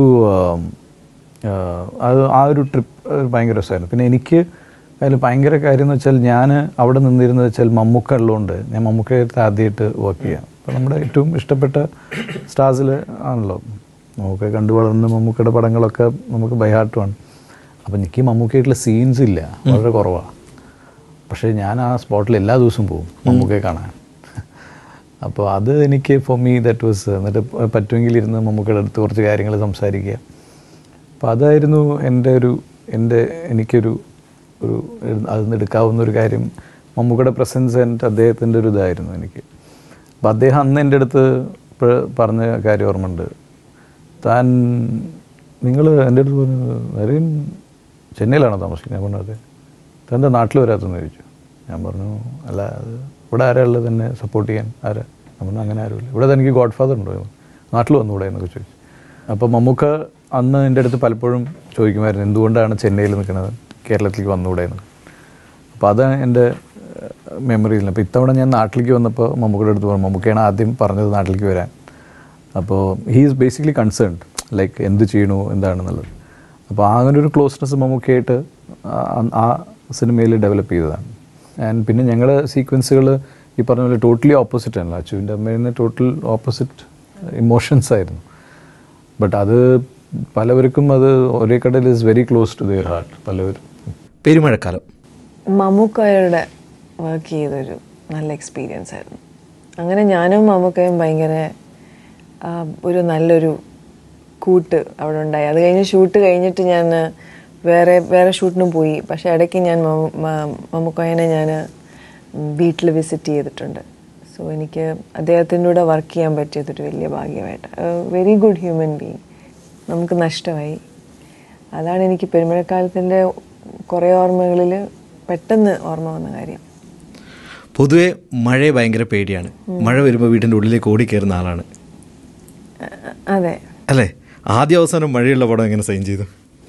അത് ആ ഒരു ട്രിപ്പ് ഭയങ്കര രസമായിരുന്നു. പിന്നെ എനിക്ക് അതിൽ ഭയങ്കര കാര്യം എന്ന് വെച്ചാൽ ഞാൻ അവിടെ നിന്നിരുന്നത് വെച്ചാൽ മമ്മൂക്ക ഉള്ളതുകൊണ്ട് ഞാൻ മമ്മൂക്കയായിട്ട് ആദ്യമായിട്ട് വർക്ക് ചെയ്യാം. അപ്പോൾ നമ്മുടെ ഏറ്റവും ഇഷ്ടപ്പെട്ട സ്റ്റാർസിൽ ആണല്ലോ മമ്മൂക്ക. കണ്ടു വളർന്ന് മമ്മൂക്കയുടെ പടങ്ങളൊക്കെ നമുക്ക് ബൈഹാർട്ടുമാണ്. അപ്പോൾ എനിക്ക് മമ്മൂക്കയായിട്ടുള്ള സീൻസ് ഇല്ല, വളരെ കുറവാണ്. പക്ഷേ ഞാൻ ആ സ്പോട്ടിൽ എല്ലാ ദിവസവും പോകും മമ്മൂക്കയെ കാണാൻ. അപ്പോൾ അത് എനിക്ക് ഫോർ മീ ദാറ്റ് വാസ്. എന്നിട്ട് പറ്റുമെങ്കിൽ ഇരുന്ന് മമ്മൂക്കയുടെ അടുത്ത് കുറച്ച് കാര്യങ്ങൾ സംസാരിക്കുക. അപ്പോൾ അതായിരുന്നു എൻ്റെ ഒരു എൻ്റെ എനിക്കൊരു ഒരു അതിൽ നിന്ന് എടുക്കാവുന്ന ഒരു കാര്യം. മമ്മൂക്കയുടെ പ്രസൻസ് ആൻഡ് അദ്ദേഹത്തിൻ്റെ ഒരു ഇതായിരുന്നു എനിക്ക്. അപ്പോൾ അദ്ദേഹം അന്ന് എൻ്റെ അടുത്ത് ഇപ്പോൾ പറഞ്ഞ കാര്യം ഓർമ്മയുണ്ട്. താൻ നിങ്ങൾ എൻ്റെ അടുത്ത് പറഞ്ഞു നരേൻ ചെന്നൈയിലാണോ താമസിക്കുന്നത്? ഞാൻ പറഞ്ഞു അതെ. താൻ്റെ നാട്ടിൽ വരാത്തെന്ന് ചോദിച്ചു. ഞാൻ പറഞ്ഞു അല്ല, അത് ഇവിടെ ആരാ ഉള്ളത് തന്നെ സപ്പോർട്ട് ചെയ്യാൻ? ആരാ? ഞാൻ പറഞ്ഞു അങ്ങനെ ആരുമില്ല. ഇവിടെ തനിക്ക് ഗോഡ് ഫാദർ ഉണ്ടോ? നാട്ടിൽ വന്നുകൂടെ എന്നൊക്കെ ചോദിച്ചു. അപ്പോൾ മമ്മൂക്ക അന്ന് എൻ്റെ അടുത്ത് പലപ്പോഴും ചോദിക്കുമായിരുന്നു എന്തുകൊണ്ടാണ് ചെന്നൈയിൽ നിൽക്കുന്നത്, കേരളത്തിലേക്ക് വന്നുകൂടെ എന്ന്. അപ്പോൾ അതാണ് എൻ്റെ മെമ്മറിയിൽ. അപ്പോൾ ഇത്തവണ ഞാൻ നാട്ടിലേക്ക് വന്നപ്പോൾ മമ്മൂക്കയുടെ അടുത്ത് പറഞ്ഞു, മമ്മൂക്കയാണ് ആദ്യം പറഞ്ഞത് നാട്ടിലേക്ക് വരാൻ. അപ്പോൾ he is basically concerned like എന്ത് ചെയ്യണു എന്താണെന്നുള്ളത്. അപ്പോൾ അങ്ങനെ ഒരു ക്ലോസ്നെസ് മമ്മൂക്കയായിട്ട് ആ സിനിമയിൽ ഡെവലപ്പ് ചെയ്തതാണ്. ആൻഡ് പിന്നെ ഞങ്ങളുടെ സീക്വൻസുകൾ ഈ പറഞ്ഞ പോലെ ടോട്ടലി ഓപ്പോസിറ്റ് ആണല്ലോ. അച്ചുവിൻ്റെ അമ്മയിൽ നിന്ന് ടോട്ടൽ ഓപ്പോസിറ്റ് ഇമോഷൻസ് ആയിരുന്നു. ബട്ട് അത് പലവർക്കും അത് Ore Kadal is very close to their heart. പലവരും പെരുമഴക്കാലം മമ്മൂക്കായുടെ വർക്ക് ചെയ്തൊരു നല്ല എക്സ്പീരിയൻസ് ആയിരുന്നു. അങ്ങനെ ഞാനും മമ്മൂക്കയും ഭയങ്കര ഒരു നല്ലൊരു കൂട്ട് അവിടെ ഉണ്ടായി. അത് കഴിഞ്ഞ് ഷൂട്ട് കഴിഞ്ഞിട്ട് ഞാൻ വേറെ വേറെ ഷൂട്ടിനും പോയി. പക്ഷേ ഇടയ്ക്ക് ഞാൻ മമ്മൂക്കായനെ ഞാൻ വീട്ടിൽ വിസിറ്റ് ചെയ്തിട്ടുണ്ട്. സോ എനിക്ക് അദ്ദേഹത്തിൻ്റെ കൂടെ വർക്ക് ചെയ്യാൻ പറ്റിയതൊരു വലിയ ഭാഗ്യമായിട്ട്. Very good human being. നമുക്ക് നഷ്ടമായി. അതാണ് എനിക്ക് പെരുമഴക്കാലത്തിൻ്റെ കുറേ ഓർമ്മകളിൽ പെട്ടെന്ന് ഓർമ്മ വന്ന കാര്യം. പൊതുവെ മഴയെ ഭയങ്കര പേടിയാണ്. മഴ വരുമ്പോൾ വീട്ടിൻ്റെ ഉള്ളിലേക്ക് ഓടിക്കയറുന്ന ആളാണ്. അതെ അല്ലേ? ആദ്യ അവസാനം മഴയുള്ള പടം എങ്ങനെ സൈൻ ചെയ്തു?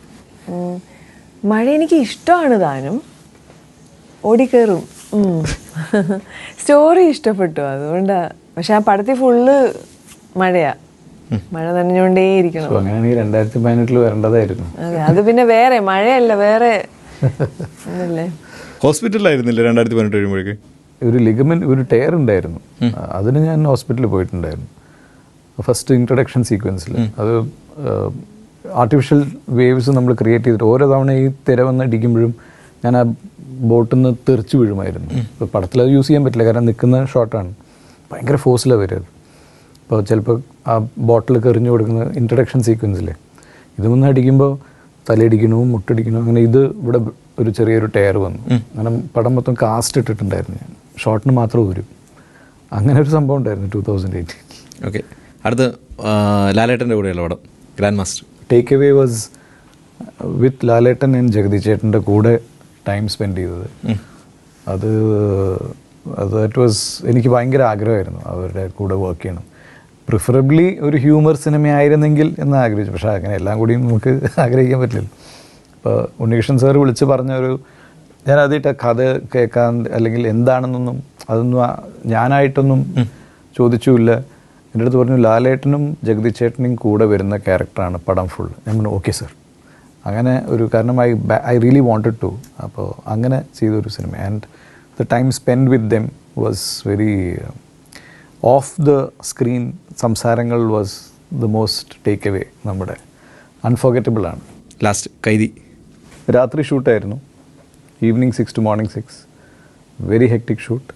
മഴ എനിക്ക് ഇഷ്ടമാണ് താനും, ഓടിക്കയറും. സ്റ്റോറി ഇഷ്ടപ്പെട്ടു, അതുകൊണ്ടാണ്. പക്ഷെ ആ പടത്തിൽ ഫുള്ള് മഴയാ, മഴ നനഞ്ഞുകൊണ്ടേയിരിക്കണം. അങ്ങനെയാണെങ്കിൽ രണ്ടായിരത്തി പതിനെട്ടിൽ വരേണ്ടതായിരുന്നു. അതെ, അത് പിന്നെ വേറെ മഴയല്ല, വേറെ ഒന്നല്ലേ. ഹോസ്പിറ്റലിലായിരുന്നില്ല രണ്ടായിരത്തി പതിനെട്ട് കഴിയുമ്പോഴേക്ക്? ഒരു ലിഗമെന്റ്, ഒരു ടയർ ഉണ്ടായിരുന്നു. അതിന് ഞാൻ ഹോസ്പിറ്റലിൽ പോയിട്ടുണ്ടായിരുന്നു. ഫസ്റ്റ് ഇൻട്രൊഡക്ഷൻ സീക്വൻസിൽ അത് ആർട്ടിഫിഷ്യൽ വേവ്സ് നമ്മൾ ക്രിയേറ്റ് ചെയ്തിട്ട് ഓരോ തവണ ഈ തിര വന്ന് അടിക്കുമ്പോഴും ഞാൻ ആ ബോട്ടിൽ നിന്ന് തെറിച്ച് വീഴുമായിരുന്നു. ഇപ്പോൾ പടത്തിൽ അത് യൂസ് ചെയ്യാൻ പറ്റില്ല, കാരണം നിൽക്കുന്ന ഷോട്ടാണ്, ഭയങ്കര ഫോഴ്സിലാണ് വരിക. അപ്പോൾ ചിലപ്പോൾ ആ ബോട്ടിലൊക്കെ എറിഞ്ഞു കൊടുക്കുന്ന ഇൻട്രൊഡക്ഷൻ സീക്വൻസിൽ ഇത് വന്ന് അടിക്കുമ്പോൾ തലയിടിക്കണു, മുട്ടടിക്കണു, അങ്ങനെ ഇത് ഇവിടെ ഒരു ചെറിയൊരു ടയർ വന്നു. അങ്ങനെ പടം മൊത്തം കാസ്റ്റ് ഇട്ടിട്ടുണ്ടായിരുന്നു ഞാൻ, ഷോട്ടിന് മാത്രം വരും. അങ്ങനെ ഒരു സംഭവം ഉണ്ടായിരുന്നു ടൂ തൗസൻഡ് എയ്റ്റീൻ. ഓക്കെ, അടുത്ത് ലാലേട്ടൻ്റെ കൂടെയുള്ള പടം grand master. Take away was with Lalettan and Jagathy ചേട്ടൻ്റെ കൂടെ ടൈം സ്പെൻഡ് ചെയ്തത്. അത് അത് ദാറ്റ് വാസ്, എനിക്ക് ഭയങ്കര ആഗ്രഹമായിരുന്നു അവരുടെ കൂടെ വർക്ക് ചെയ്യണം. പ്രിഫറബിളി ഒരു ഹ്യൂമർ സിനിമയായിരുന്നെങ്കിൽ എന്ന് ആഗ്രഹിച്ചു. പക്ഷേ അങ്ങനെ എല്ലാം കൂടിയും നമുക്ക് ആഗ്രഹിക്കാൻ പറ്റില്ലല്ലോ. ഇപ്പോൾ ഉണ്ണികൃഷ്ണൻ സാർ വിളിച്ച് പറഞ്ഞ ഒരു, ഞാൻ ആദ്യമായിട്ട് കഥ കേൾക്കാൻ അല്ലെങ്കിൽ എന്താണെന്നൊന്നും അതൊന്നും ഞാനായിട്ടൊന്നും ചോദിച്ചുമില്ല. എൻ്റെ അടുത്ത് പറഞ്ഞു ലാലേട്ടനും ജഗതി ചേട്ടനും കൂടെ വരുന്ന ക്യാരക്ടറാണ് പടം ഫുൾ. ഞാൻ പറഞ്ഞു ഓക്കെ സർ. അങ്ങനെ ഒരു, കാരണം I I really wanted to. അപ്പോൾ അങ്ങനെ ചെയ്തൊരു സിനിമ. And the time spend with them was very off the screen. സംസാരങ്ങൾ was the most take away, നമ്മുടെ അൺഫോർഗറ്റബിൾ ആണ്. ലാസ്റ്റ് കൈദി രാത്രി ഷൂട്ടായിരുന്നു, evening six to morning six. Very hectic shoot.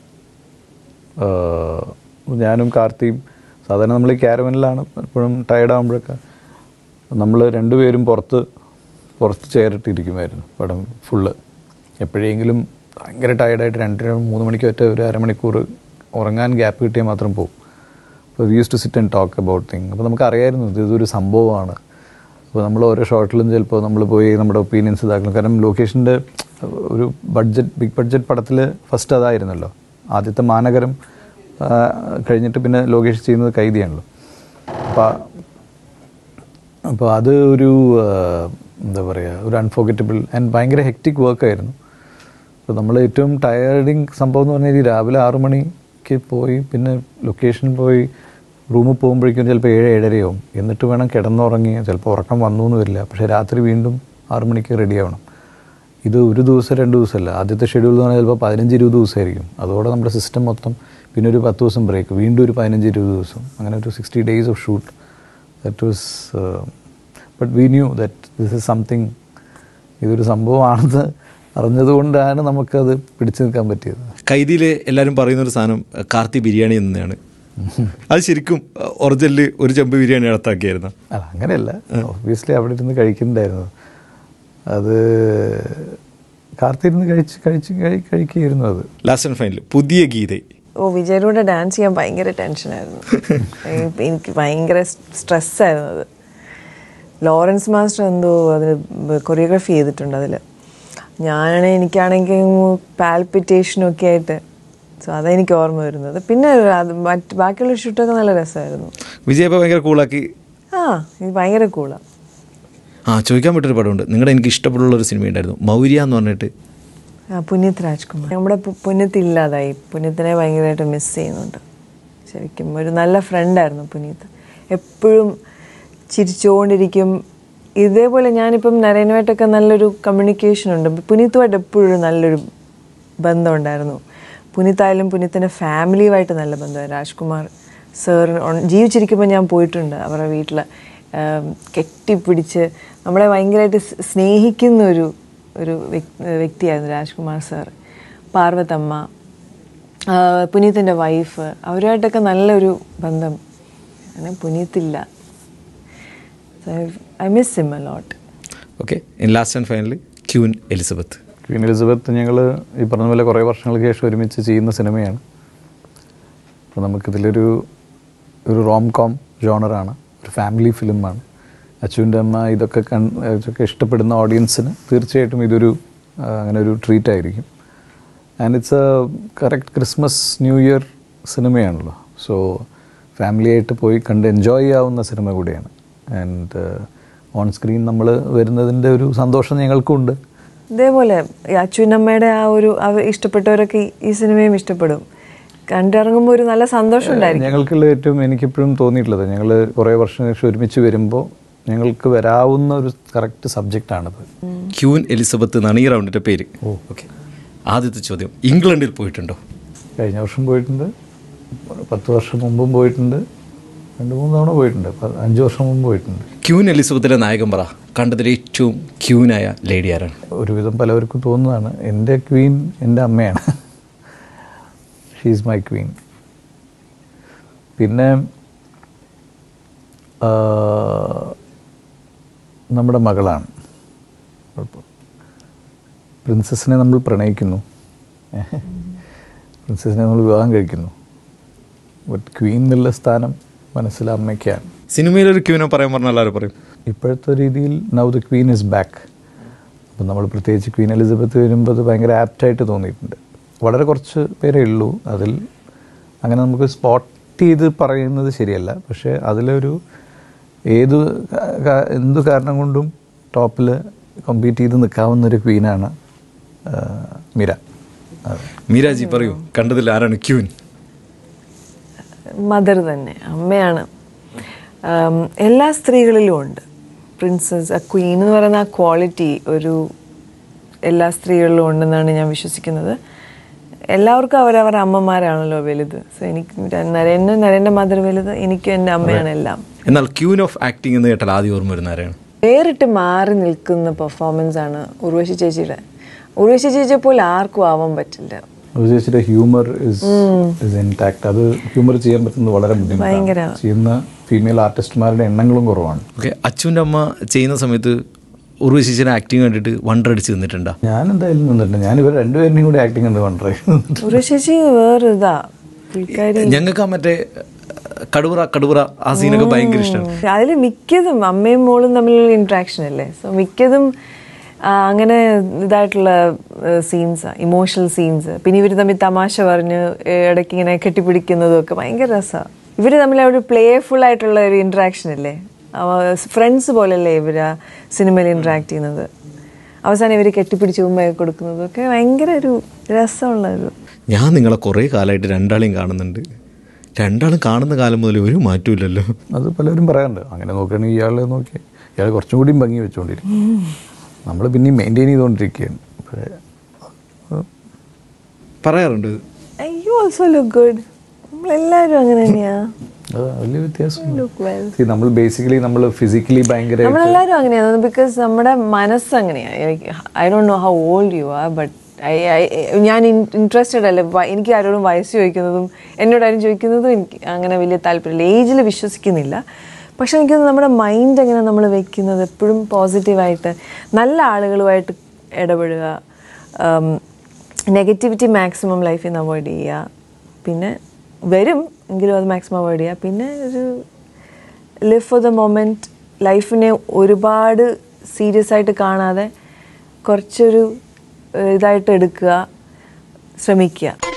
ഞാനും കാർത്തിയും സാധാരണ നമ്മൾ ഈ ക്യാരവനിലാണ് എപ്പോഴും ടയർഡാകുമ്പോഴൊക്കെ നമ്മൾ രണ്ടുപേരും പുറത്ത് പുറത്ത് ചേരിട്ടിരിക്കുമായിരുന്നു പടം ഫുള്ള്. എപ്പോഴെങ്കിലും ഭയങ്കര ടയർഡായിട്ട് രണ്ടര മൂന്ന് മണിക്ക് ഒറ്റ ഒരു അരമണിക്കൂർ ഉറങ്ങാൻ ഗ്യാപ്പ് കിട്ടിയാൽ മാത്രം പോകും. അപ്പോൾ we use to sit and talk about thing. അപ്പോൾ നമുക്കറിയായിരുന്നു ഇത് ഇതൊരു സംഭവമാണ്. അപ്പോൾ നമ്മൾ ഓരോ ഷോട്ടിലും ചിലപ്പോൾ നമ്മൾ പോയി നമ്മുടെ ഒപ്പീനിയൻസ് ഇതാക്കണം. കാരണം ലൊക്കേഷൻ്റെ ഒരു ബഡ്ജറ്റ്, ബിഗ് ബഡ്ജറ്റ് പടത്തിൽ ഫസ്റ്റ് അതായിരുന്നല്ലോ. ആദ്യത്തെ മാനഗരം കഴിഞ്ഞിട്ട് പിന്നെ ലോകേഷ് ചെയ്യുന്നത് കൈദിയാണല്ലോ. അപ്പോൾ അപ്പോൾ അത് ഒരു എന്താ പറയുക, ഒരു അൺഫോർഗറ്റബിൾ ആൻഡ് ഭയങ്കര ഹെക്റ്റിക് വർക്കായിരുന്നു. അപ്പോൾ നമ്മൾ ഏറ്റവും ടയർഡിങ് സംഭവം എന്ന് പറഞ്ഞാൽ രാവിലെ ആറു മണിക്ക് പോയി പിന്നെ ലൊക്കേഷനിൽ പോയി റൂമിൽ പോകുമ്പോഴേക്കും ചിലപ്പോൾ ഏഴ് ഏഴരയാവും. എന്നിട്ട് വേണം കിടന്നുറങ്ങി, ചിലപ്പോൾ ഉറക്കം വന്നു എന്ന് വരില്ല. പക്ഷേ രാത്രി വീണ്ടും ആറു മണിക്ക് റെഡി ആവണം. ഇത് ഒരു ദിവസം രണ്ട് ദിവസമല്ല. ആദ്യത്തെ ഷെഡ്യൂൾ എന്ന് പറഞ്ഞാൽ ചിലപ്പോൾ പതിനഞ്ച് ഇരുപത് ദിവസമായിരിക്കും. അതോടെ നമ്മുടെ സിസ്റ്റം മൊത്തം, പിന്നെ ഒരു പത്ത് ദിവസം ബ്രേക്ക്, വീണ്ടും ഒരു പതിനഞ്ച് ഇരുപത് ദിവസം, അങ്ങനെ ഒരു sixty days of shoot. That was, but we knew that this is something, ഇതൊരു സംഭവമാണെന്ന് അറിഞ്ഞതുകൊണ്ടാണ് നമുക്കത് പിടിച്ചു നിൽക്കാൻ പറ്റിയത്. കൈദിയിൽ എല്ലാവരും പറയുന്നൊരു സാധനം കാർത്തി ബിരിയാണി എന്നതാണ്. അത് ശരിക്കും ഒറിജിനല് ഒരു ചെമ്പ് ബിരിയാണി നടത്താക്കിയായിരുന്നു? അല്ല, അങ്ങനെയല്ല. ഒബ്വിയസ്ലി അവിടെ ഇരുന്ന് കഴിക്കുന്നുണ്ടായിരുന്നു. അത് കാർത്തി ഇരുന്ന് കഴിച്ച് കഴിച്ച് കഴിക്കുകയായിരുന്നു. അത് ലാസ്റ്റ് ആൻഡ് ഫൈനൽ പുതിയ ഗീത. ഓ, വിജയുടെ ഡാൻസ് ചെയ്യാൻ ഭയങ്കര ടെൻഷനായിരുന്നു. എനിക്ക് ഭയങ്കര സ്ട്രെസ്സായിരുന്നു അത്. ലോറൻസ് മാസ്റ്റർ എന്തോ അതിന് കൊറിയോഗ്രാഫി ചെയ്തിട്ടുണ്ട് അതിൽ. ഞാനാണ് എനിക്കാണെങ്കിൽ പാൽപിറ്റേഷനൊക്കെ ആയിട്ട്. സോ അതെനിക്ക് ഓർമ്മ വരുന്നത്. പിന്നെ അത് മറ്റ് ബാക്കിയുള്ള ഷൂട്ടൊക്കെ നല്ല രസമായിരുന്നു. വിജയ് ഇപ്പോൾ ഭയങ്കര കൂളാക്കി. ആ, ഇത് ഭയങ്കര കൂളാണ്. ആ, ചോദിക്കാൻ പറ്റൊരു പടമുണ്ട്. നിങ്ങളുടെ എനിക്ക് ഇഷ്ടപ്പെട്ടുള്ള ഒരു സിനിമ ഉണ്ടായിരുന്നു, മൗര്യ എന്ന് പറഞ്ഞിട്ട്. ആ, പുനീത് രാജ്കുമാർ. നമ്മുടെ പുനീത് ഇല്ലാതായി. പുനീത്തിനെ ഭയങ്കരമായിട്ട് മിസ് ചെയ്യുന്നുണ്ട്. ശരിക്കും ഒരു നല്ല ഫ്രണ്ടായിരുന്നു പുനീത്. എപ്പോഴും ചിരിച്ചുകൊണ്ടിരിക്കും. ഇതേപോലെ ഞാനിപ്പം നരേനുമായിട്ടൊക്കെ നല്ലൊരു കമ്മ്യൂണിക്കേഷൻ ഉണ്ട്. പുനീത്തുമായിട്ട് എപ്പോഴും നല്ലൊരു ബന്ധമുണ്ടായിരുന്നു. പുനീത്തായാലും പുനീത്തിൻ്റെ ഫാമിലിയുമായിട്ട് നല്ല ബന്ധമായി. രാജ്കുമാർ സാർ ജീവിച്ചിരിക്കുമ്പോൾ ഞാൻ പോയിട്ടുണ്ട് അവരുടെ വീട്ടിൽ. കെട്ടിപ്പിടിച്ച് നമ്മളെ ഭയങ്കരമായിട്ട് സ്നേഹിക്കുന്ന ഒരു ഒരു വ്യക്തിയായിരുന്നു രാജ്കുമാർ സാർ. പാർവതമ്മ, പുനീത്തിൻ്റെ വൈഫ്, അവരുമായിട്ടൊക്കെ നല്ലൊരു ബന്ധം. അങ്ങനെ പുനീത്തില്ല. I miss him a lot. Okay, last and finally queen Elizabeth. Queen Elizabeth ഞങ്ങൾ ഈ പറഞ്ഞ പോലെ കുറേ വർഷങ്ങൾക്ക് ശേഷം ഒരുമിച്ച് ചെയ്യുന്ന സിനിമയാണ്. അപ്പോൾ നമുക്കിതിലൊരു ഒരു റോം കോം ജോണറാണ്, ഒരു ഫാമിലി ഫിലിമാണ്. അച്ചുവിൻ്റെ അമ്മ ഇതൊക്കെ കൺ ഇതൊക്കെ ഇഷ്ടപ്പെടുന്ന ഓഡിയൻസിന് തീർച്ചയായിട്ടും ഇതൊരു അങ്ങനെ ഒരു ട്രീറ്റ് ആയിരിക്കും. And it's a correct Christmas new year സിനിമയാണല്ലോ. സോ ഫാമിലിയായിട്ട് പോയി കണ്ട് എൻജോയ് ചെയ്യാവുന്ന സിനിമ കൂടിയാണ്. ആൻഡ് ഓൺ സ്ക്രീൻ നമ്മൾ വരുന്നതിൻ്റെ ഒരു സന്തോഷം ഞങ്ങൾക്കുണ്ട്. ഇതേപോലെ അച്ഛനമ്മയുടെ ആ ഒരു അവർ ഇഷ്ടപ്പെട്ടവരൊക്കെ ഈ സിനിമയും ഇഷ്ടപ്പെടും. കണ്ടിറങ്ങുമ്പോൾ ഒരു നല്ല സന്തോഷം ഉണ്ടായിരിക്കും. ഞങ്ങൾക്കുള്ള ഏറ്റവും എനിക്കെപ്പോഴും തോന്നിയിട്ടുള്ളത്, ഞങ്ങൾ കുറേ വർഷം ശേഷം ഒരുമിച്ച് വരുമ്പോൾ ഞങ്ങൾക്ക് വരാവുന്ന ഒരു കറക്റ്റ് സബ്ജക്റ്റാണിത്. ക്യൂൻ എലിസബത്ത് എന്നാണ് ഈ റൗണ്ടിൻ്റെ പേര്. Oh okay. ആദ്യത്തെ ചോദ്യം, ഇംഗ്ലണ്ടിൽ പോയിട്ടുണ്ടോ? കഴിഞ്ഞ വർഷം പോയിട്ടുണ്ട്, പത്ത് വർഷം മുമ്പും പോയിട്ടുണ്ട്, രണ്ട് മൂന്ന് തവണ പോയിട്ടുണ്ട്, അഞ്ച് വർഷം മുമ്പ് പോയിട്ടുണ്ട്. ക്യൂൻ എലിസബത്തിലെ നായകൻ പറ, കണ്ടതിൽ ഏറ്റവും ക്യൂനായ ലേഡി ആരാണ്? ഒരുവിധം പലവർക്കും തോന്നുന്നതാണ്, എൻ്റെ ക്വീൻ എൻ്റെ അമ്മയാണ്. She is my queen. പിന്നെ നമ്മുടെ മകളാണ്. പ്രിൻസസിനെ നമ്മൾ പ്രണയിക്കുന്നു, പ്രിൻസസിനെ നമ്മൾ വിവാഹം കഴിക്കുന്നു. ബട്ട് ക്വീൻ എന്നുള്ള സ്ഥാനം മനസ്സിൽ അമ്മയ്ക്കാണ്. സിനിമയിലൊരു ക്വീനെ പറയാൻ പറഞ്ഞാൽ എല്ലാവരും പറയും. ഇപ്പോഴത്തെ രീതിയിൽ now the queen is back. അപ്പം നമ്മൾ പ്രത്യേകിച്ച് ക്വീൻ എലിസബത്ത് വരുമ്പോൾ അത് ഭയങ്കര ആപ്റ്റായിട്ട് തോന്നിയിട്ടുണ്ട്. വളരെ കുറച്ച് പേരേ ഉള്ളൂ അതിൽ, അങ്ങനെ നമുക്ക് സ്പോട്ട് ചെയ്ത് പറയുന്നത് ശരിയല്ല. പക്ഷേ അതിലൊരു ഏത് എന്തു കാരണം കൊണ്ടും ടോപ്പിൽ കോമ്പീറ്റ് ചെയ്ത് നിൽക്കാവുന്നൊരു ക്വീനാണ് മീര. മീരാജി പറയൂ, കണ്ടതിൽ ആരാണ് ക്യൂൻ? മദർ തന്നെ, അമ്മയാണ്. എല്ലാ സ്ത്രീകളിലും ഉണ്ട് പ്രിൻസസ്. ആ ക്വീൻ എന്ന് പറയുന്ന ആ ക്വാളിറ്റി ഒരു എല്ലാ സ്ത്രീകളിലും ഉണ്ടെന്നാണ് ഞാൻ വിശ്വസിക്കുന്നത്. എല്ലാവർക്കും അവരവരുടെ അമ്മമാരാണല്ലോ വലുത്. സോ എനിക്ക് നരേന്ദ്ര നരേൻ്റെ മദർ വലുത്, എനിക്കും എൻ്റെ അമ്മയാണ് എല്ലാം. എന്നാൽ ക്യൂൻ ഓഫ് ആക്ടിംഗ് എന്ന് കേട്ടാൽ ആദ്യം ഓർമ്മ വരുന്ന ആരാണ്? വേറിട്ട് മാറി നിൽക്കുന്ന പെർഫോമൻസ് ആണ് ഉർവശി ചേച്ചിയുടെ. ഉർവശി ചേച്ചിയെ പോലെ ആർക്കും ആവാൻ പറ്റില്ല. ചേച്ചിയുടെ ഹ്യൂമർ ഇസ് ഇസ് ഇൻടാക്ട്. അത് ഹ്യൂമർ ചെയ്യാൻ പറ്റുന്നത് വളരെ ബുദ്ധിമുട്ടാണ്. ചെയ്യുന്ന ഫീമെയിൽ ആർട്ടിസ്റ്റുമാരുടെ എണ്ണങ്ങളും കുറവാണ്. ഓക്കെ, അച്ഛൻ്റെ അമ്മ ചെയ്യുന്ന സമയത്ത് ഉർവശി ചേച്ചിയുടെ ആക്ടിങ് കണ്ടിട്ട് വണ്ടർ അടിച്ച് നിന്നിട്ടുണ്ടോ? ഞാൻ എന്തായാലും നിന്നിട്ടുണ്ട്. ഞാൻ ഇവർ രണ്ടുപേരുടെയും കൂടി ആക്ടിങ് കണ്ട് വണ്ടർ ആയി. ഉർവശി ചേച്ചി വേറെ ഇതാ. ഞങ്ങൾക്ക് മറ്റേ കടുവറ കടുവറ ആ സീനൊക്കെ ഭയങ്കര ഇഷ്ടമാണ്. അതിൽ മിക്കതും അമ്മയും മോളും തമ്മിലുള്ള ഇൻട്രാക്ഷൻ അല്ലേ. സോ മിക്കതും അങ്ങനെ ഇതായിട്ടുള്ള സീൻസ്, ഇമോഷണൽ സീൻസ്. പിന്നെ ഇവർ തമ്മിൽ തമാശ പറഞ്ഞ് ഇടയ്ക്ക് ഇങ്ങനെ കെട്ടിപ്പിടിക്കുന്നതും ഒക്കെ ഭയങ്കര രസമാണ്. ഇവർ തമ്മിൽ ഒരു പ്ലേഫുൾ ആയിട്ടുള്ള ഒരു ഇൻട്രാക്ഷൻ അല്ലേ. ഫ്രണ്ട്സ് പോലെയല്ലേ ഇവർ ആ സിനിമയിൽ ഇൻട്രാക്ട് ചെയ്യുന്നത്. അവസാനം ഇവർ കെട്ടിപ്പിടിച്ച് ഉമ്മയൊക്കെ കൊടുക്കുന്നതും ഒക്കെ ഭയങ്കര ഒരു രസമുള്ള ഒരു. ഞാൻ നിങ്ങളെ കുറേ കാലമായിട്ട് രണ്ടാളെയും കാണുന്നുണ്ട്. രണ്ടാളും കാണുന്ന കാലം മുതൽ ഒരു മാറ്റമില്ലല്ലോ. അത് പലരും പറയാറുണ്ട്. അങ്ങനെ നോക്കുകയാണെങ്കിൽ ഇയാളെ നോക്കി ഇയാൾ കുറച്ചും കൂടി ഭംഗി വെച്ചുകൊണ്ടിരിക്കും. നമ്മൾ പിന്നെയും മെയിൻറ്റെയിൻ ചെയ്തുകൊണ്ടിരിക്കുകയാണ്. പറയാറുണ്ട് യു ഓൾസോ ലുക്ക് ഗുഡ്. നമ്മളെല്ലാവരും അങ്ങനെ തന്നെയാ. വലിയ വ്യത്യാസം. നമ്മൾ ബേസിക്കലി നമ്മൾ ഫിസിക്കലി ഭയങ്കര നമ്മളെല്ലാവരും അങ്ങനെയാണ്. ബിക്കോസ് നമ്മുടെ മനസ്സ് അങ്ങനെയാണ്. I don't know how old you are, but I ഞാൻ ഇൻട്രസ്റ്റഡ് അല്ല. എനിക്ക് ആരോടും വയസ്സ് ചോദിക്കുന്നതും എന്നോടാരും ചോദിക്കുന്നതും എനിക്ക് അങ്ങനെ വലിയ താല്പര്യമില്ല. ഏജിൽ വിശ്വസിക്കുന്നില്ല. പക്ഷെ എനിക്ക് നമ്മുടെ മൈൻഡ് എങ്ങനെ നമ്മൾ വെക്കുന്നത് എപ്പോഴും പോസിറ്റീവായിട്ട് നല്ല ആളുകളുമായിട്ട് ഇടപെടുക, നെഗറ്റിവിറ്റി മാക്സിമം ലൈഫിൽ നിന്ന് അവോയ്ഡ് ചെയ്യുക. പിന്നെ വരും എങ്കിലും അത് മാക്സിമം അവോയ്ഡ് ചെയ്യുക. പിന്നെ ഒരു ലിവ് ഫോർ ദ മൊമെൻറ്റ്. ലൈഫിനെ ഒരുപാട് സീരിയസ് ആയിട്ട് കാണാതെ കുറച്ചൊരു ഇതായിട്ട് എടുക്കുക, ശ്രമിക്കുക.